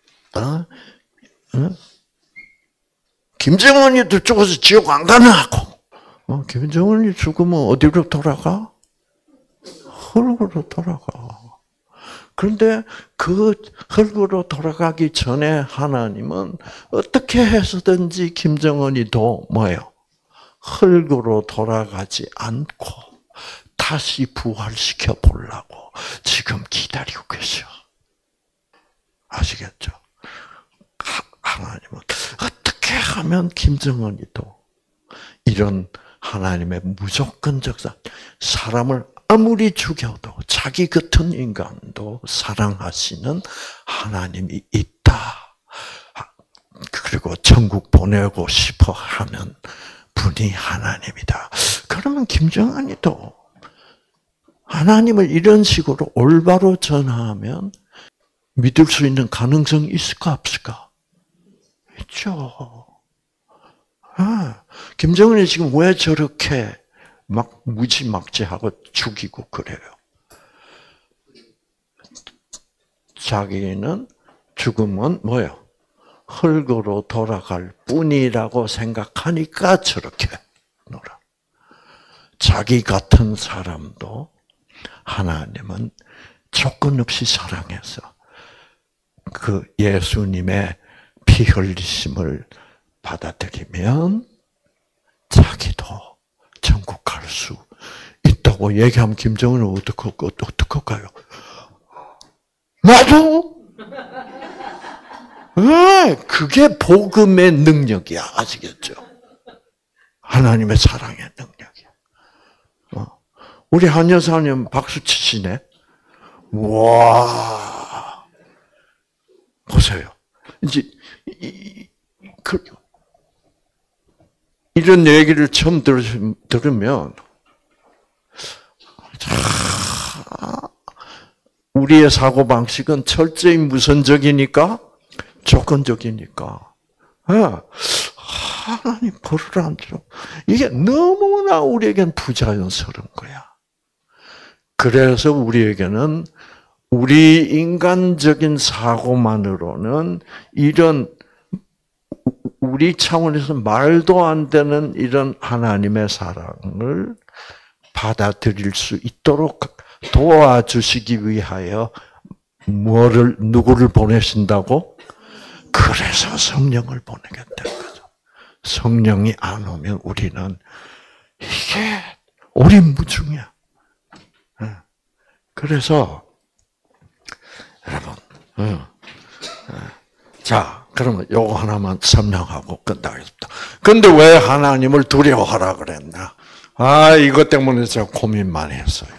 김정은이도 죽어서 지옥 안 가나 하고 김정은이 죽으면 어디로 돌아가? 흙으로 돌아가. 그런데 그 흙으로 돌아가기 전에 하나님은 어떻게 해서든지 김정은이도 뭐예요? 흙으로 돌아가지 않고 다시 부활시켜 보려고 지금 기다리고 계셔. 아시겠죠? 하나님은 어떻게 하면 김정은이도 이런 하나님의 무조건적 사람을 아무리 죽여도 자기 같은 인간도 사랑하시는 하나님이 있다. 그리고 천국 보내고 싶어 하는 분이 하나님이다. 그러면 김정은이도 하나님을 이런 식으로 올바로 전하면 믿을 수 있는 가능성이 있을까 없을까? 있죠. 김정은이 지금 왜 저렇게 막 무지막지하고 죽이고 그래요? 자기는 죽으면 뭐예요? 흙으로 돌아갈 뿐이라고 생각하니까 저렇게 놀아. 자기 같은 사람도 하나님은 조건 없이 사랑해서 그 예수님의 피 흘리심을 받아들이면 자기도 천국 갈 수 있다고 얘기하면 김정은은 어떡할까요? 나도? 그게 복음의 능력이야. 아시겠죠? 하나님의 사랑의 능력이야. 우리 한 여사님 박수 치시네. 와, 보세요. 이제 이런 얘기를 처음 들으면 우리의 사고 방식은 철저히 무선적이니까 조건적이니까 하나님 벌을 안 줘. 이게 너무나 우리에겐 부자연스러운 거야. 그래서 우리에게는 우리 인간적인 사고만으로는 이런 우리 차원에서 말도 안 되는 이런 하나님의 사랑을 받아들일 수 있도록 도와주시기 위하여 누구를 보내신다고? 그래서 성령을 보내겠다는 거죠. 성령이 안 오면 우리는 이게 오리무중이야. 그래서 여러분, 자, 그러면 요거 하나만 설명하고 끝나겠습니다. 근데 왜 하나님을 두려워하라 그랬나? 이것 때문에 제가 고민 많이 했어요.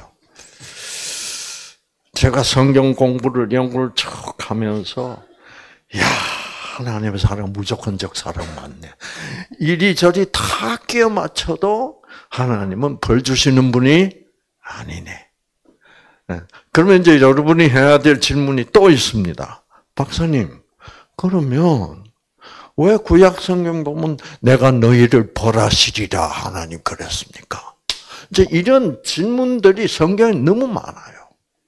제가 성경 연구를 쭉 하면서, 하나님의 사랑, 무조건적 사랑 맞네. 이리저리 다 끼워 맞춰도 하나님은 벌 주시는 분이 아니네. 그러면 이제 여러분이 해야 될 질문이 또 있습니다. 박사님, 그러면 왜 구약 성경 보면 내가 너희를 벌하시리라 하나님 그랬습니까? 이제 이런 질문들이 성경에 너무 많아요.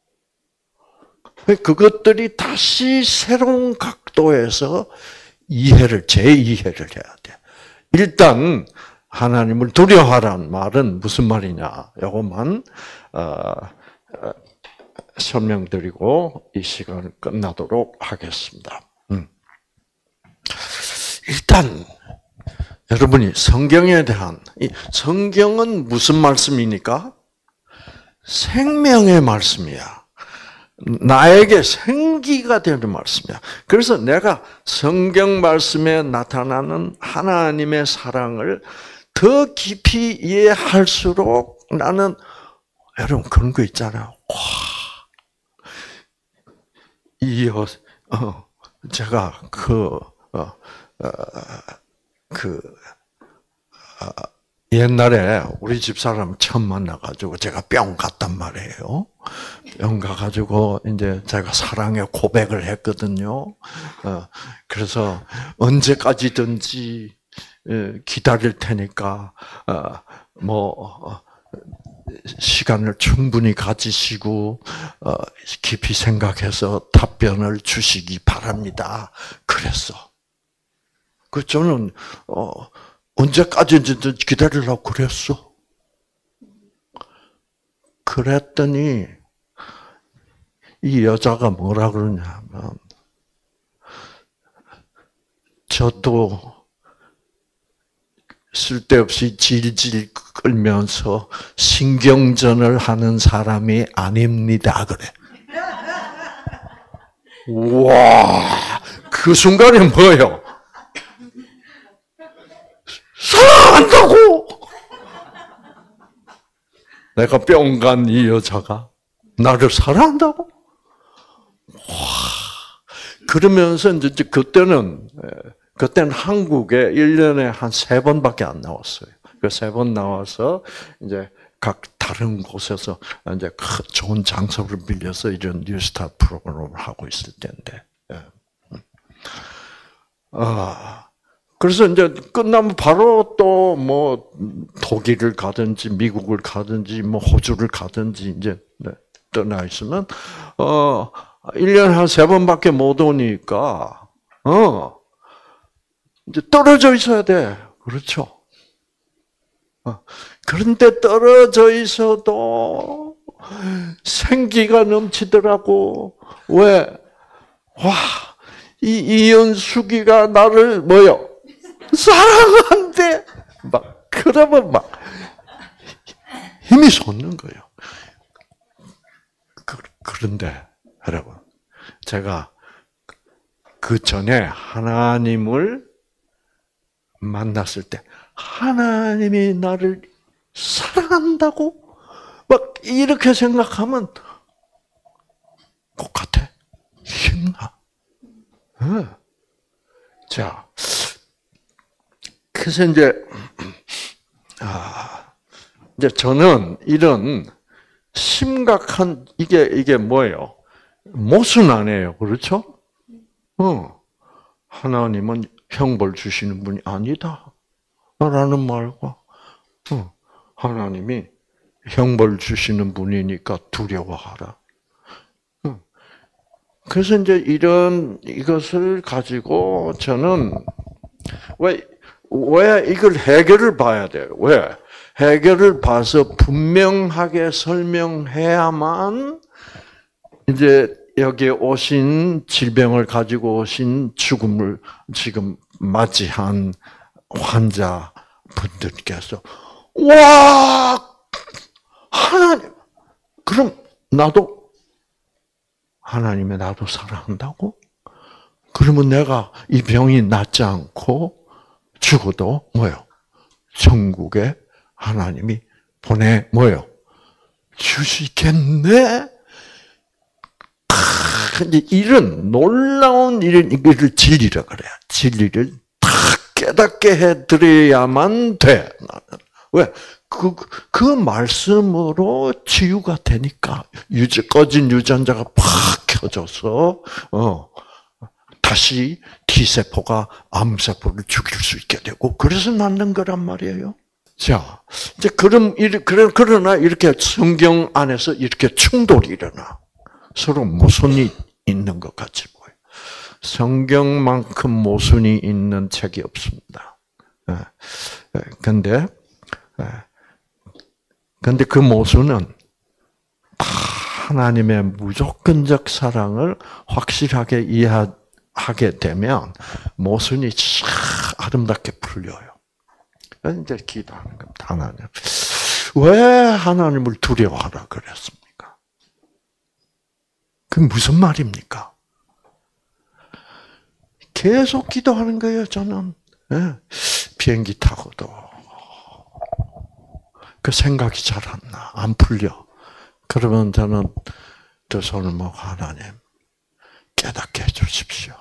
그것들이 다시 새로운 각도에서 재이해를 해야 돼. 일단 하나님을 두려워하라는 말은 무슨 말이냐? 이것만 설명드리고 이 시간을 끝나도록 하겠습니다. 일단 여러분이 성경에 대한 성경은 무슨 말씀입니까? 생명의 말씀이야. 나에게 생기가 되는 말씀이야. 그래서 내가 성경 말씀에 나타나는 하나님의 사랑을 더 깊이 이해할수록 나는 여러분 그런 거 있잖아요. 제가 옛날에 우리 집사람 처음 만나가지고 제가 뿅 갔단 말이에요. 병 가가지고 이제 제가 사랑의 고백을 했거든요. 그래서 언제까지든지 기다릴 테니까 뭐 시간을 충분히 가지시고 깊이 생각해서 답변을 주시기 바랍니다. 그랬어. 그 저는 언제까지든지 기다리라고 그랬어. 그랬더니 이 여자가 뭐라 그러냐면 저도 쓸데없이 질질 끌면서 신경전을 하는 사람이 아닙니다. 그래. 와, 그 순간에 뭐예요? 사랑한다고! 내가 뿅 간 이 여자가 나를 사랑한다고? 와, 그러면서 이제 그때는 한국에 1년에 한 3번밖에 안 나왔어요. 그 3번 나와서 이제 각 다른 곳에서 이제 좋은 장소를 빌려서 이런 뉴스타 프로그램을 하고 있을 때인데. 그래서 이제 끝나면 바로 또 뭐 독일을 가든지 미국을 가든지 뭐 호주를 가든지 이제 떠나 있으면 1년에 한 3번밖에 못 오니까 이제 떨어져 있어야 돼. 그렇죠? 그런데 떨어져 있어도 생기가 넘치더라고. 왜? 와, 이연숙이가 나를 뭐요? 사랑한대. 막 그러면 막 힘이 솟는 거예요. 그런데 여러분, 제가 그 전에 하나님을 만났을 때 하나님이 나를 사랑한다고 막 이렇게 생각하면 똑같아. 힘나. 자, 그래서 이제 저는 이런 심각한 이게 뭐예요? 모순 아니에요, 그렇죠? 하나님은 형벌 주시는 분이 아니다. 라는 말과, 하나님이 형벌 주시는 분이니까 두려워하라. 그래서 이제 이것을 가지고 저는 왜 이걸 해결을 봐야 돼요? 왜? 해결을 봐서 분명하게 설명해야만 이제 여기에 오신 질병을 가지고 오신 죽음을 지금 맞이한 환자분들께서 와, 하나님, 그럼 하나님의 나도 사랑한다고? 그러면 내가 이 병이 낫지 않고 죽어도 뭐요? 천국에 하나님이 뭐요? 주시겠네? 근데 이런 놀라운 이걸 진리라 그래요. 진리를 딱 깨닫게 해드려야만 돼. 왜? 그 말씀으로 치유가 되니까 꺼진 유전자가 팍 켜져서 다시 T세포가 암세포를 죽일 수 있게 되고 그래서 낫는 거란 말이에요. 자, 이제 그러나 이렇게 성경 안에서 이렇게 충돌이 일어나. 서로 모순이 있는 것 같이 보여요. 성경만큼 모순이 있는 책이 없습니다. 근데 그 모순은 하나님의 무조건적 사랑을 확실하게 이해하게 되면 모순이 참 아름답게 풀려요. 이제 기도하는 겁니다. 하나님, 왜 하나님을 두려워하라 그랬습니까? 그게 무슨 말입니까? 계속 기도하는 거예요, 저는. 비행기 타고도. 그 생각이 잘 안 풀려. 그러면 저는 두 손을 모아 하나님, 깨닫게 해주십시오.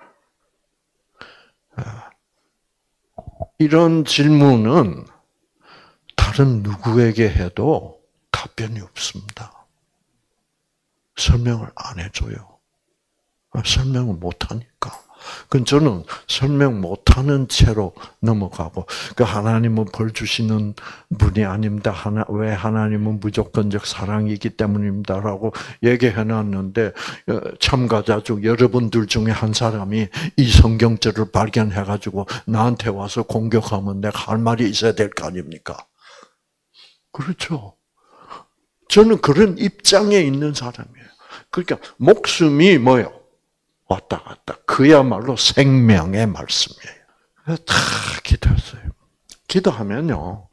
이런 질문은 다른 누구에게 해도 답변이 없습니다. 설명을 안 해줘요. 설명을 못하니까. 그건 저는 설명 못하는 채로 넘어가고, 그 하나님은 벌 주시는 분이 아닙니다. 왜 하나님은 무조건적 사랑이기 때문입니다라고 얘기해놨는데, 참가자 중 여러분들 중에 한 사람이 이 성경절을 발견해가지고 나한테 와서 공격하면 내가 할 말이 있어야 될 거 아닙니까? 그렇죠. 저는 그런 입장에 있는 사람이에요. 그러니까 목숨이 뭐요? 왔다 갔다. 그야말로 생명의 말씀이에요. 다 기도했어요. 기도하면요,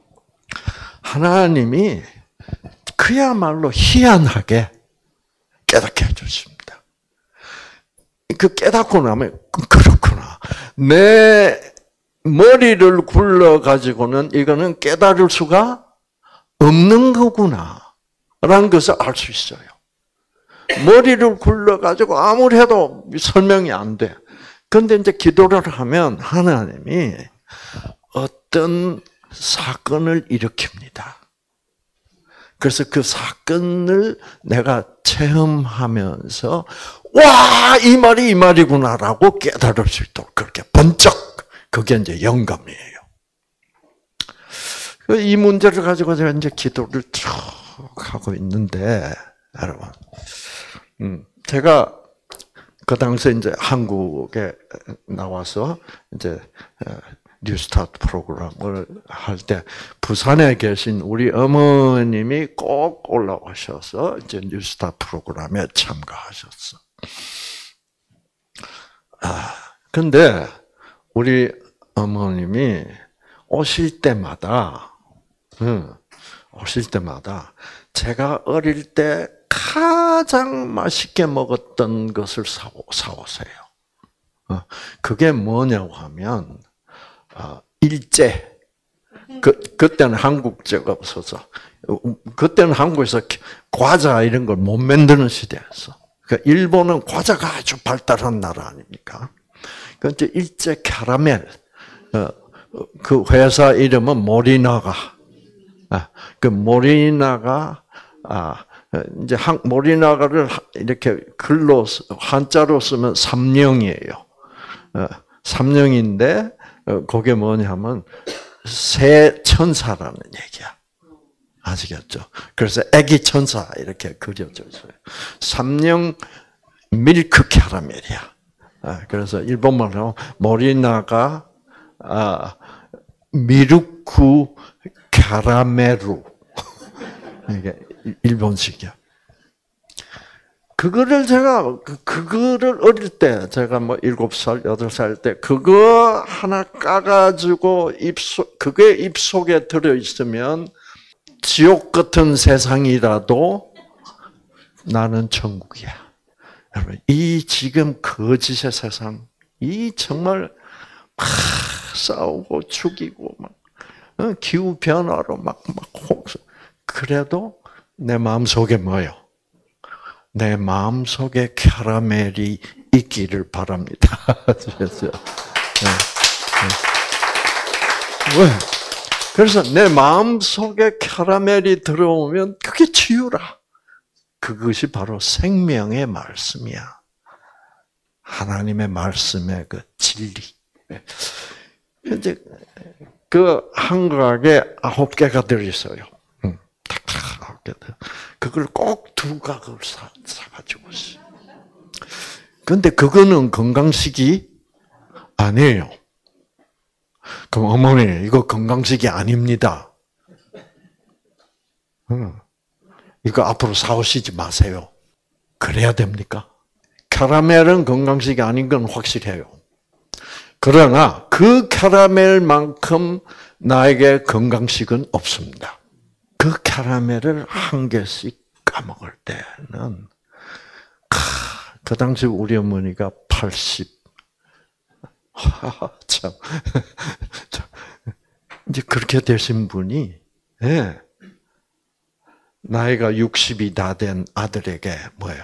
하나님이 그야말로 희한하게 깨닫게 해주십니다. 그 깨닫고 나면 그렇구나. 내 머리를 굴러가지고는 이거는 깨달을 수가 없는 거구나 라는 것을 알 수 있어요. 머리를 굴러가지고 아무리 해도 설명이 안 돼. 그런데 이제 기도를 하면 하나님이 어떤 사건을 일으킵니다. 그래서 그 사건을 내가 체험하면서 와, 이 말이 이 말이구나라고 깨달을 수 있도록 그렇게 번쩍, 그게 이제 영감이에요. 이 문제를 가지고 제가 이제 기도를 쭉 하고 있는데, 여러분, 제가 그 당시에 이제 한국에 나와서 이제 뉴스타트 프로그램을 할 때 부산에 계신 우리 어머님이 꼭 올라오셔서 이제 뉴스타트 프로그램에 참가하셨어. 근데 우리 어머님이 오실 때마다 제가 어릴 때 가장 맛있게 먹었던 것을 사오세요. 그게 뭐냐고 하면 일제. 그때는 한국제가 없어서, 그때는 한국에서 과자 이런 걸 못 만드는 시대였어. 그러니까 일본은 과자가 아주 발달한 나라 아닙니까? 그런데 일제 캐러멜, 그 회사 이름은 모리나가. 그 모리나가 이제 모리나가를 이렇게 글로 한자로 쓰면 삼령이에요. 삼령인데 그게 뭐냐면 새 천사라는 얘기야. 아시겠죠? 그래서 애기 천사 이렇게 그려져 있어요. 삼령 밀크 캐러멜이야. 그래서 일본말로 모리나가 미루쿠 캐러멜루. 이게 일본식이야. 그거를 어릴 때, 제가 뭐 7살, 8살 때, 그거 하나 까가지고 그게 입속에 들어있으면 지옥 같은 세상이라도 나는 천국이야. 여러분, 이 지금 거짓의 세상, 이 정말 싸우고 죽이고 기후 변화로 막 그래도 내 마음속에 뭐요? 내 마음속에 캐러멜이 있기를 바랍니다. 왜? 그래서 내 마음속에 캐러멜이 들어오면 그게 치유라. 그것이 바로 생명의 말씀이야. 하나님의 말씀의 그 진리. 이제 그 한각에 9개가 들어있어요. 그걸 꼭 2각을 사가지고 있어요. 근데 그거는 건강식이 아니에요. 그럼 어머니, 이거 건강식이 아닙니다. 이거 앞으로 사오시지 마세요. 그래야 됩니까? 캐러멜은 건강식이 아닌 건 확실해요. 그러나 그 캐러멜만큼 나에게 건강식은 없습니다. 그 캐러멜을 한 개씩 까먹을 때는, 그 당시 우리 어머니가 80, 참, 이제 그렇게 되신 분이, 예, 나이가 60이 다 된 아들에게 뭐예요?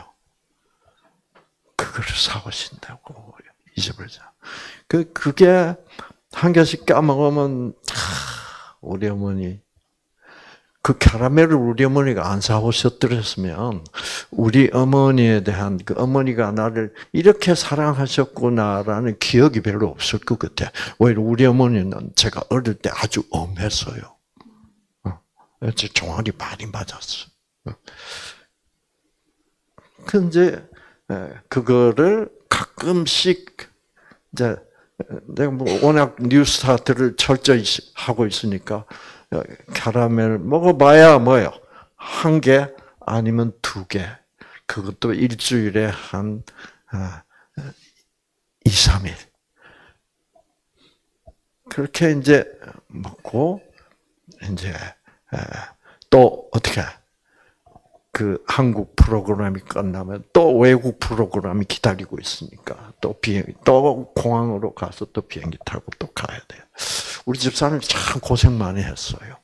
그거를 사오신다고 잊어버리자. 그게 한 개씩 까먹으면, 우리 어머니, 그 캐러멜을 우리 어머니가 안 사오셨더랬으면 우리 어머니에 대한 그 어머니가 나를 이렇게 사랑하셨구나라는 기억이 별로 없을 것 같아. 오히려 우리 어머니는 제가 어릴 때 아주 엄했어요. 제 종아리 많이 맞았어. 근데 그거를 가끔씩 이제 내가 뭐 워낙 뉴스타트를 철저히 하고 있으니까 캐러멜 먹어봐야 뭐요? 1개 아니면 2개. 그것도 일주일에 한 2, 3일. 그렇게 이제 먹고 이제 또 어떻게 그 한국 프로그램이 끝나면 또 외국 프로그램이 기다리고 있으니까 또 공항으로 가서 또 비행기 타고 또 가야 돼요. 우리 집사람이 참 고생 많이 했어요.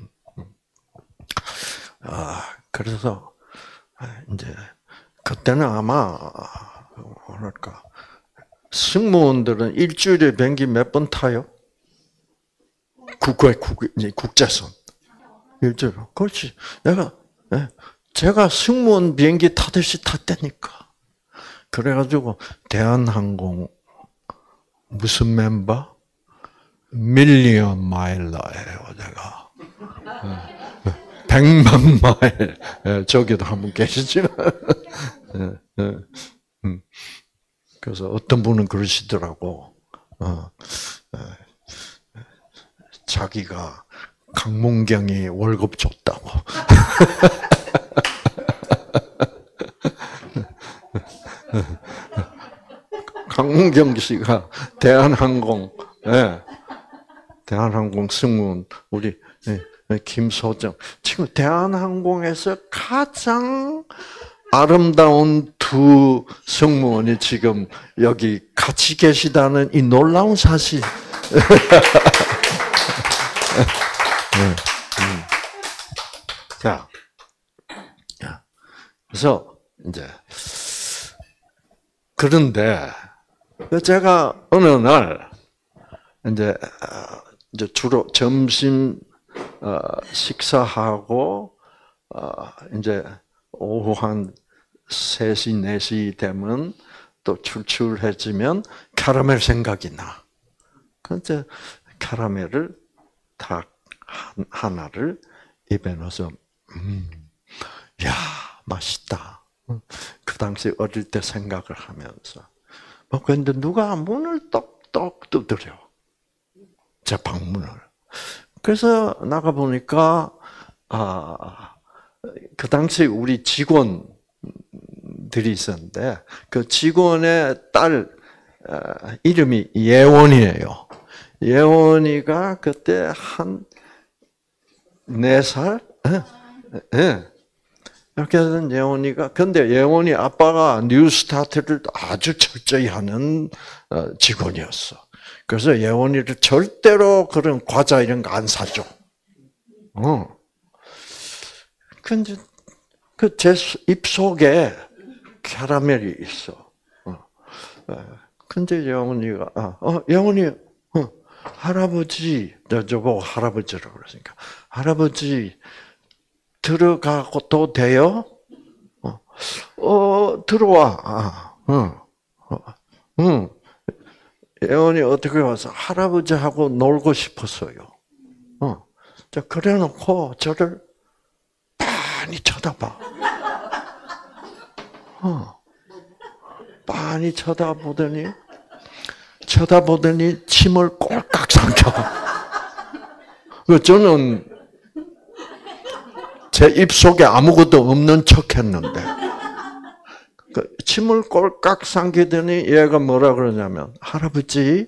그래서 이제 그때는 아마 뭐랄까 승무원들은 일주일에 비행기 몇 번 타요? 국제선 일주일. 그렇지. 제가 승무원 비행기 타듯이 탔다니까. 그래가지고 대한항공 무슨 멤버? 밀리언 마일러예요, 제가. 100만 마일. 저기도 한 분 계시지만. 그래서 어떤 분은 그러시더라고. 자기가 강문경이 월급 줬다고. 강문경 씨가 대한항공 승무원 우리 김소정 지금 대한항공에서 가장 아름다운 2 승무원이 지금 여기 같이 계시다는 이 놀라운 사실. 자, 그래서 이제 그런데 제가 어느 날 이제 주로 점심 식사하고 이제 오후 한 3시, 4시 되면 또 출출해지면 캐러멜 생각이 나. 그래서 캐러멜을 딱 하나를 입에 넣어서 야 맛있다. 그 당시 어릴 때 생각을 하면서 그런데 누가 문을 똑똑 두드려. 제 방문을. 그래서 나가 보니까 그 당시 우리 직원들이 있었는데 그 직원의 딸 이름이 예원이에요. 예원이가 그때 한 4살? 이렇게 된 예원이가, 근데 예원이 아빠가 뉴스타트를 아주 철저히 하는 직원이었어. 그래서 예원이를 절대로 그런 과자 이런 거 안 사줘. 근데 그 제 입속에 캐러멜이 있어. 근데 예원이가, 예원이, 할아버지, 저보고 할아버지라고 그러니까, 할아버지, 들어가도 돼요? 들어와. 예원이 어떻게 와서 할아버지하고 놀고 싶었어요. 자, 그래 놓고 저를 빤히 쳐다봐. 빤히 쳐다보더니 침을 꼴깍 삼켜. 저는 제 입속에 아무것도 없는 척했는데 침을 꼴깍 삼키더니 얘가 뭐라 그러냐면 할아버지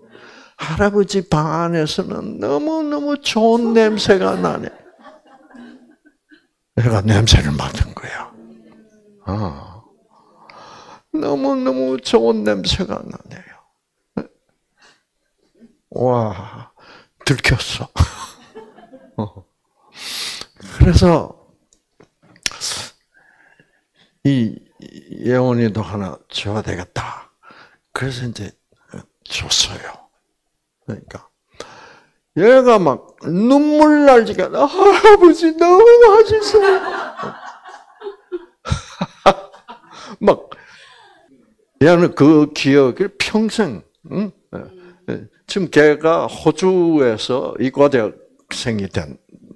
방 안에서는 너무너무 좋은 냄새가 나네. 얘가 냄새를 맡은 거야. 너무너무 좋은 냄새가 나네요. 와, 들켰어. 그래서 이 예원이도 하나 줘야 되겠다. 그래서 이제 줬어요. 그러니까 얘가 막 눈물 날지가 할아버지 너무 맛있어요. 막 얘는 그 기억을 평생. 지금 걔가 호주에서 이과대학생이 된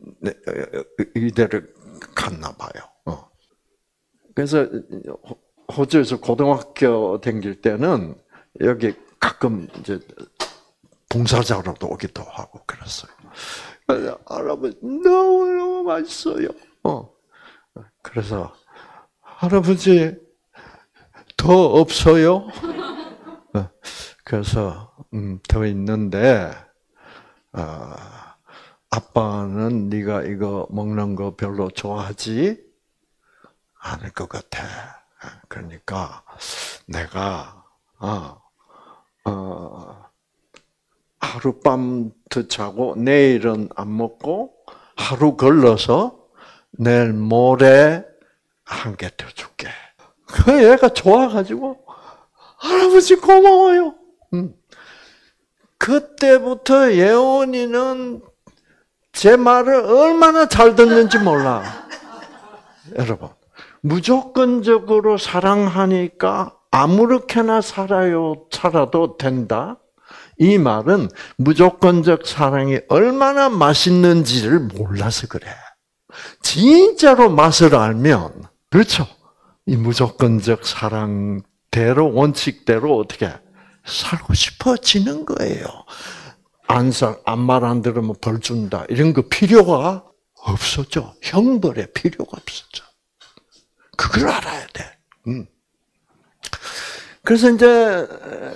이대를 갔나 봐요. 그래서 호주에서 고등학교 다닐 때는 여기 가끔 이제 봉사자로도 오기도 하고 그랬어요. 할아버지 너무 맛있어요. 그래서 할아버지 더 없어요? 그래서 더 있는데 아빠는 네가 이거 먹는 거 별로 좋아하지 않을 것 같아. 그러니까 내가 하룻밤 더 자고 내일은 안 먹고 하루 걸러서 내일 모레 한 개 더 줄게. 그 얘가 좋아가지고 할아버지 고마워요. 그때부터 예원이는 제 말을 얼마나 잘 듣는지 몰라. 여러분, 무조건적으로 사랑하니까 아무렇게나 살아도 된다. 이 말은 무조건적 사랑이 얼마나 맛있는지를 몰라서 그래. 진짜로 맛을 알면, 그렇죠? 이 무조건적 사랑대로, 원칙대로 어떻게 살고 싶어지는 거예요. 말 안 들으면 벌 준다. 이런 거 필요가 없었죠. 형벌의 필요가 없었죠. 그걸 알아야 돼. 그래서 이제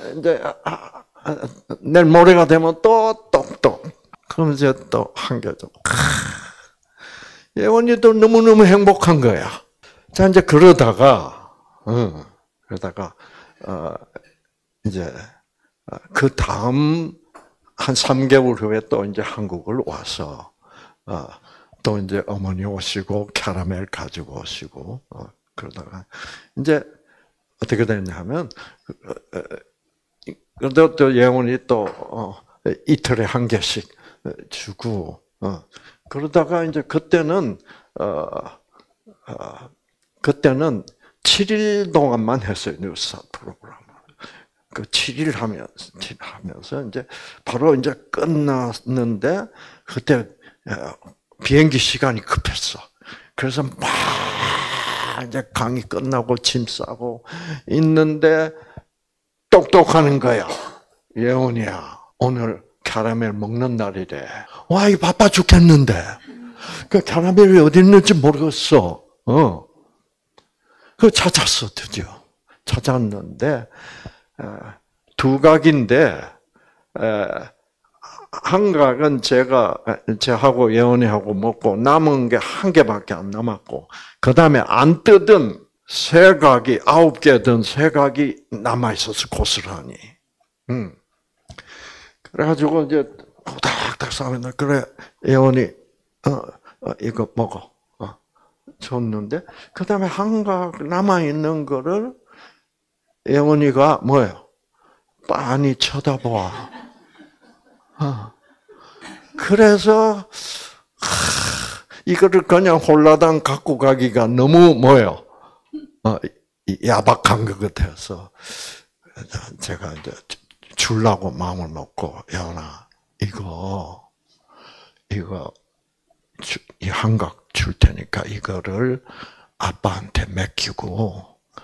내일 모레가 되면 또 똑똑. 그럼 이제 또 한 개 더. 예원이도 너무너무 행복한 거야. 자, 이제 그러다가 이제 그 다음 한 3개월 후에 또 이제 한국을 와서 또 이제 어머니 오시고 캐러멜 가지고 오시고 그러다가 이제 어떻게 됐냐면 그래도 또 예원이 또 이틀에 한 개씩 주고 그러다가 이제 그때는 7일 동안만 했어요. 뉴스 프로그램을. 그 7일 하면서 이제 바로 이제 끝났는데 그때 비행기 시간이 급했어. 그래서 막 이제 강의 끝나고 짐 싸고 있는데 똑똑하는 거야. 예원이야, 오늘 캐러멜 먹는 날이래. 와, 이 바빠 죽겠는데. 그 캐러멜이 어디 있는지 모르겠어. 그 찾았어, 드디어. 찾았는데, 두 각인데, 한 각은 제하고 예원이하고 먹고 남은 게 한 개밖에 안 남았고, 그 다음에 안 뜯은 세 각이, 9개든 세 각이 남아있었어, 고스란히. 그래가지고 이제 후닥닥 싸우는데, 그래, 예원이, 이거 먹어. 줬는데, 그 다음에 한 각 남아있는 거를 예원이가 뭐예요? 빤히 쳐다봐. 그래서, 이거를 그냥 홀라당 갖고 가기가 너무 뭐예요? 야박한 것 같아서, 제가 이제 주려고 마음을 먹고, 예원아, 이거, 이 한각 줄 테니까 이거를 아빠한테 맡기고,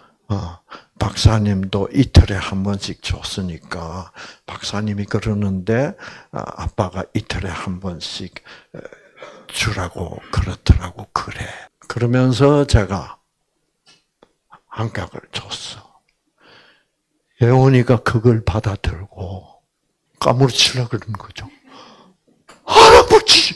박사님도 이틀에 한 번씩 줬으니까 박사님이 그러는데 아빠가 이틀에 한 번씩 주라고 그렇더라고. 그래. 그러면서 제가 한 각을 줬어. 예원이가 그걸 받아들고 까무러치려고 그러는 거죠. 할아버지!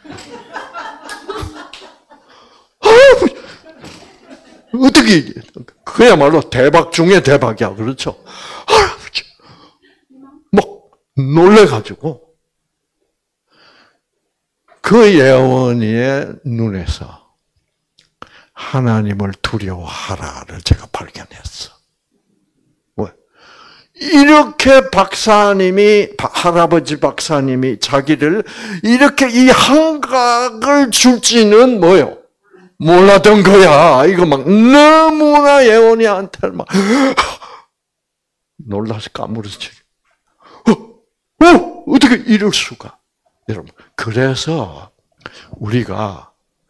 할아버지! 어떻게, 그야말로 대박 중에 대박이야. 그렇죠? 할아버지! 막 놀래가지고, 그 예원이의 눈에서 하나님을 두려워하라를 제가 발견했어. 왜? 이렇게 할아버지 박사님이 자기를 이렇게 이 한각을 줄지는 뭐요? 몰랐던 거야. 이거 막 너무나 예원이한테 막 놀라서 까무러지. 어떻게 이럴 수가? 여러분, 그래서 우리가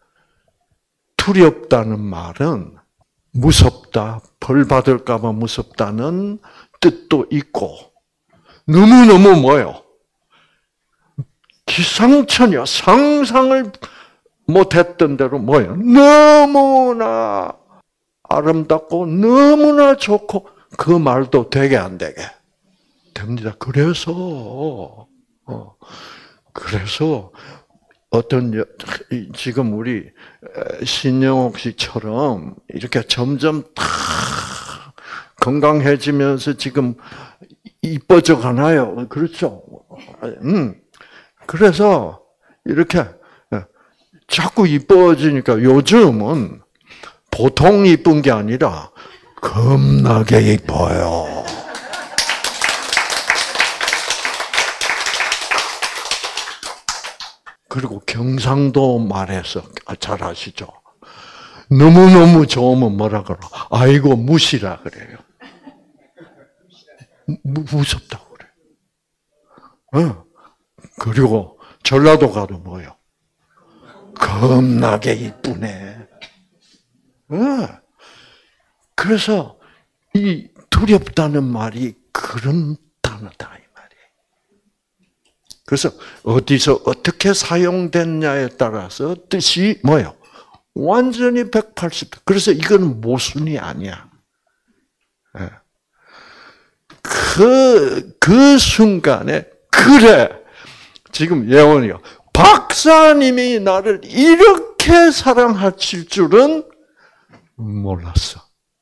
두렵다는 말은 무섭다, 벌 받을까봐 무섭다는 뜻도 있고, 너무너무 뭐요? 기상천외, 상상을 못했던 대로 뭐예요? 너무나 아름답고 너무나 좋고 그 말도 되게 안 되게 됩니다. 그래서 어떤 지금 우리 신영옥 씨처럼 이렇게 점점 다 건강해지면서 지금 이뻐져 가나요? 그렇죠? 그래서 이렇게 자꾸 이뻐지니까 요즘은 보통 이쁜 게 아니라 겁나게 이뻐요. 그리고 경상도 말에서 잘 아시죠? 너무너무 좋으면 뭐라 그러? 아이고 무시라 그래요. 무섭다고 그래. 그리고 전라도 가도 뭐요? 겁나게 이쁘네. 그래서 이 두렵다는 말이 그런 단어다 이 말이에요. 그래서 어디서 어떻게 사용됐냐에 따라서 뜻이 뭐요? 완전히 180도. 그래서 이건 모순이 아니야. 그 순간에 그래. 지금 예언이요. 박사님이 나를 이렇게 사랑하실 줄은 몰랐어.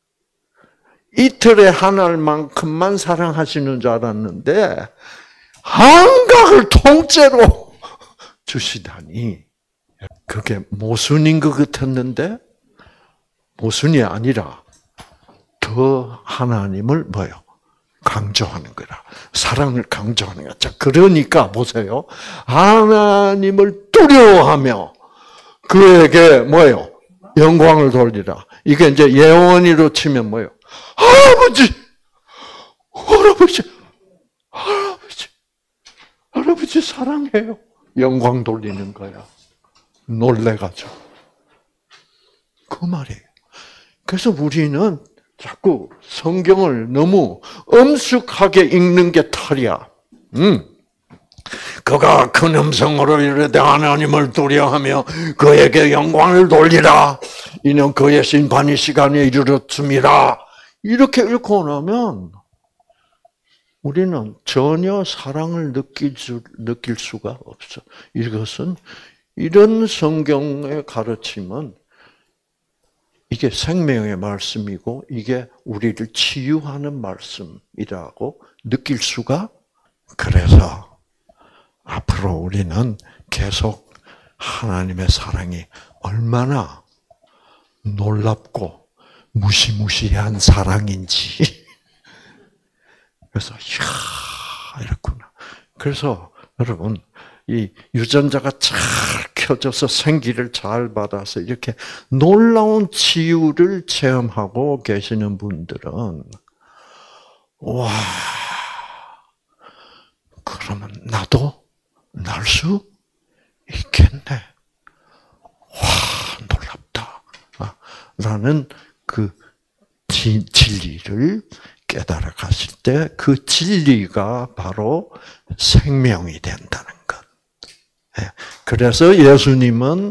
이틀에 하나만큼만 사랑하시는 줄 알았는데 한강을 통째로 주시다니. 그게 모순인 것 같았는데 모순이 아니라 더 하나님을 뭐요? 강조하는 거라. 사랑을 강조하는 거야. 자, 그러니까 보세요. 하나님을 두려워하며 그에게 뭐예요? 영광을 돌리라. 이게 이제 예언이로 치면 뭐예요? 할아버지 사랑해요. 영광 돌리는 거야. 놀래가지고. 그 말이에요. 그래서 우리는 자꾸 성경을 너무 엄숙하게 읽는 게 탈이야. 그가 큰 음성으로 이르되 하나님을 두려워하며 그에게 영광을 돌리라. 이는 그의 심판의 시간에 이르렀음이라. 이렇게 읽고 나면 우리는 전혀 사랑을 느낄 수가 없어. 이것은 이런 성경의 가르침은 이게 생명의 말씀이고 이게 우리를 치유하는 말씀이라고 느낄 수가. 그래서 앞으로 우리는 계속 하나님의 사랑이 얼마나 놀랍고 무시무시한 사랑인지. 그래서 이렇구나. 그래서 여러분 이 유전자가 잘 켜져서 생기를 잘 받아서 이렇게 놀라운 치유를 체험하고 계시는 분들은 와, 그러면 나도 날 수 있겠네. 와, 놀랍다. 라는 그 진리를 깨달아 가실 때 그 진리가 바로 생명이 된다는 것. 그래서 예수님은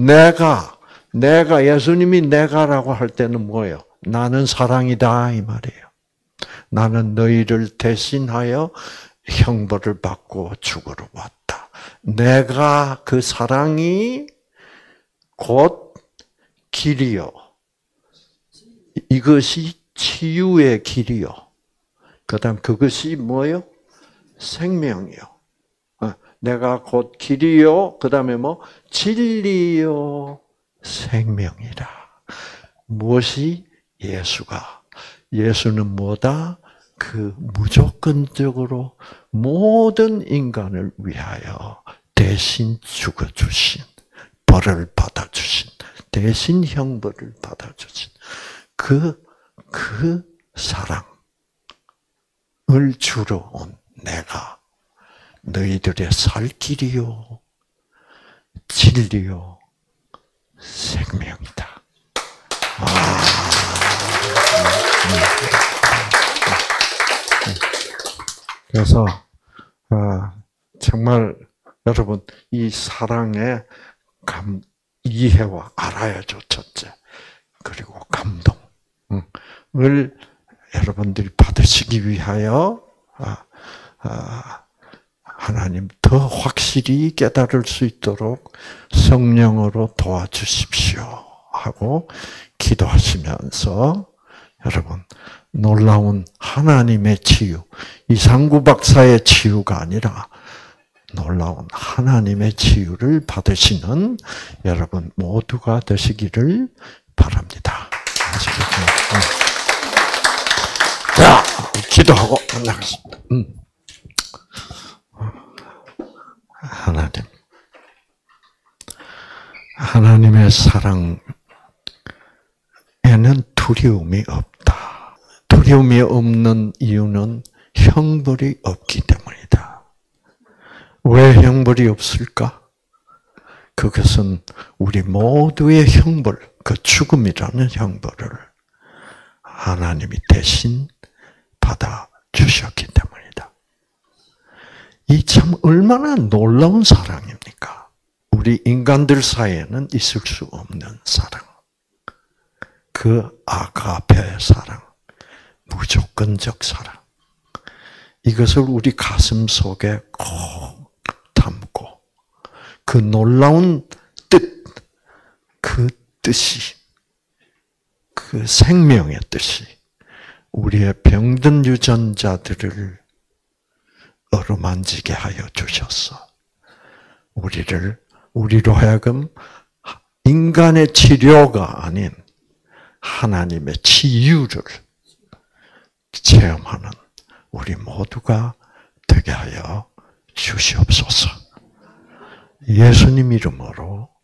예수님이 내가라고 할 때는 뭐예요? 나는 사랑이다 이 말이에요. 나는 너희를 대신하여 형벌을 받고 죽으러 왔다. 내가 그 사랑이 곧 길이요. 이것이 치유의 길이요. 그다음 그것이 뭐예요? 생명이요. 내가 곧 길이요. 그다음에 뭐 진리요. 생명이라. 무엇이 예수는 뭐다? 그 무조건적으로 모든 인간을 위하여 대신 죽어주신, 벌을 받아주신 대신 형벌을 받아주신 그 사랑을 주러 온 내가 너희들의 살 길이요, 진리요, 생명이다. 그래서 정말 여러분 이 사랑의 이해와 알아야죠, 첫째. 그리고 감동을 여러분들이 받으시기 위하여 하나님 더 확실히 깨달을 수 있도록 성령으로 도와주십시오 하고 기도하시면서 여러분 놀라운 하나님의 치유, 이상구 박사의 치유가 아니라 놀라운 하나님의 치유를 받으시는 여러분 모두가 되시기를 바랍니다. 아시겠죠? 자, 기도하고 나가겠습니다. 하나님의 사랑에는 두려움이 없다. 두려움이 없는 이유는 형벌이 없기 때문이다. 왜 형벌이 없을까? 그것은 우리 모두의 형벌, 그 죽음이라는 형벌을 하나님이 대신 받아 주셨기 때문이다. 이 참 얼마나 놀라운 사랑입니까? 우리 인간들 사이에는 있을 수 없는 사랑. 그 아가페 사랑, 무조건적 사랑. 이것을 우리 가슴 속에 꼭 담고 그 놀라운 뜻, 그 뜻이, 그 생명의 뜻이 우리의 병든 유전자들을 어루만지게 하여 주셨어. 우리로 하여금 인간의 치료가 아닌 하나님의 치유를 체험하는 우리 모두가 되게 하여 주시옵소서. 예수님 이름으로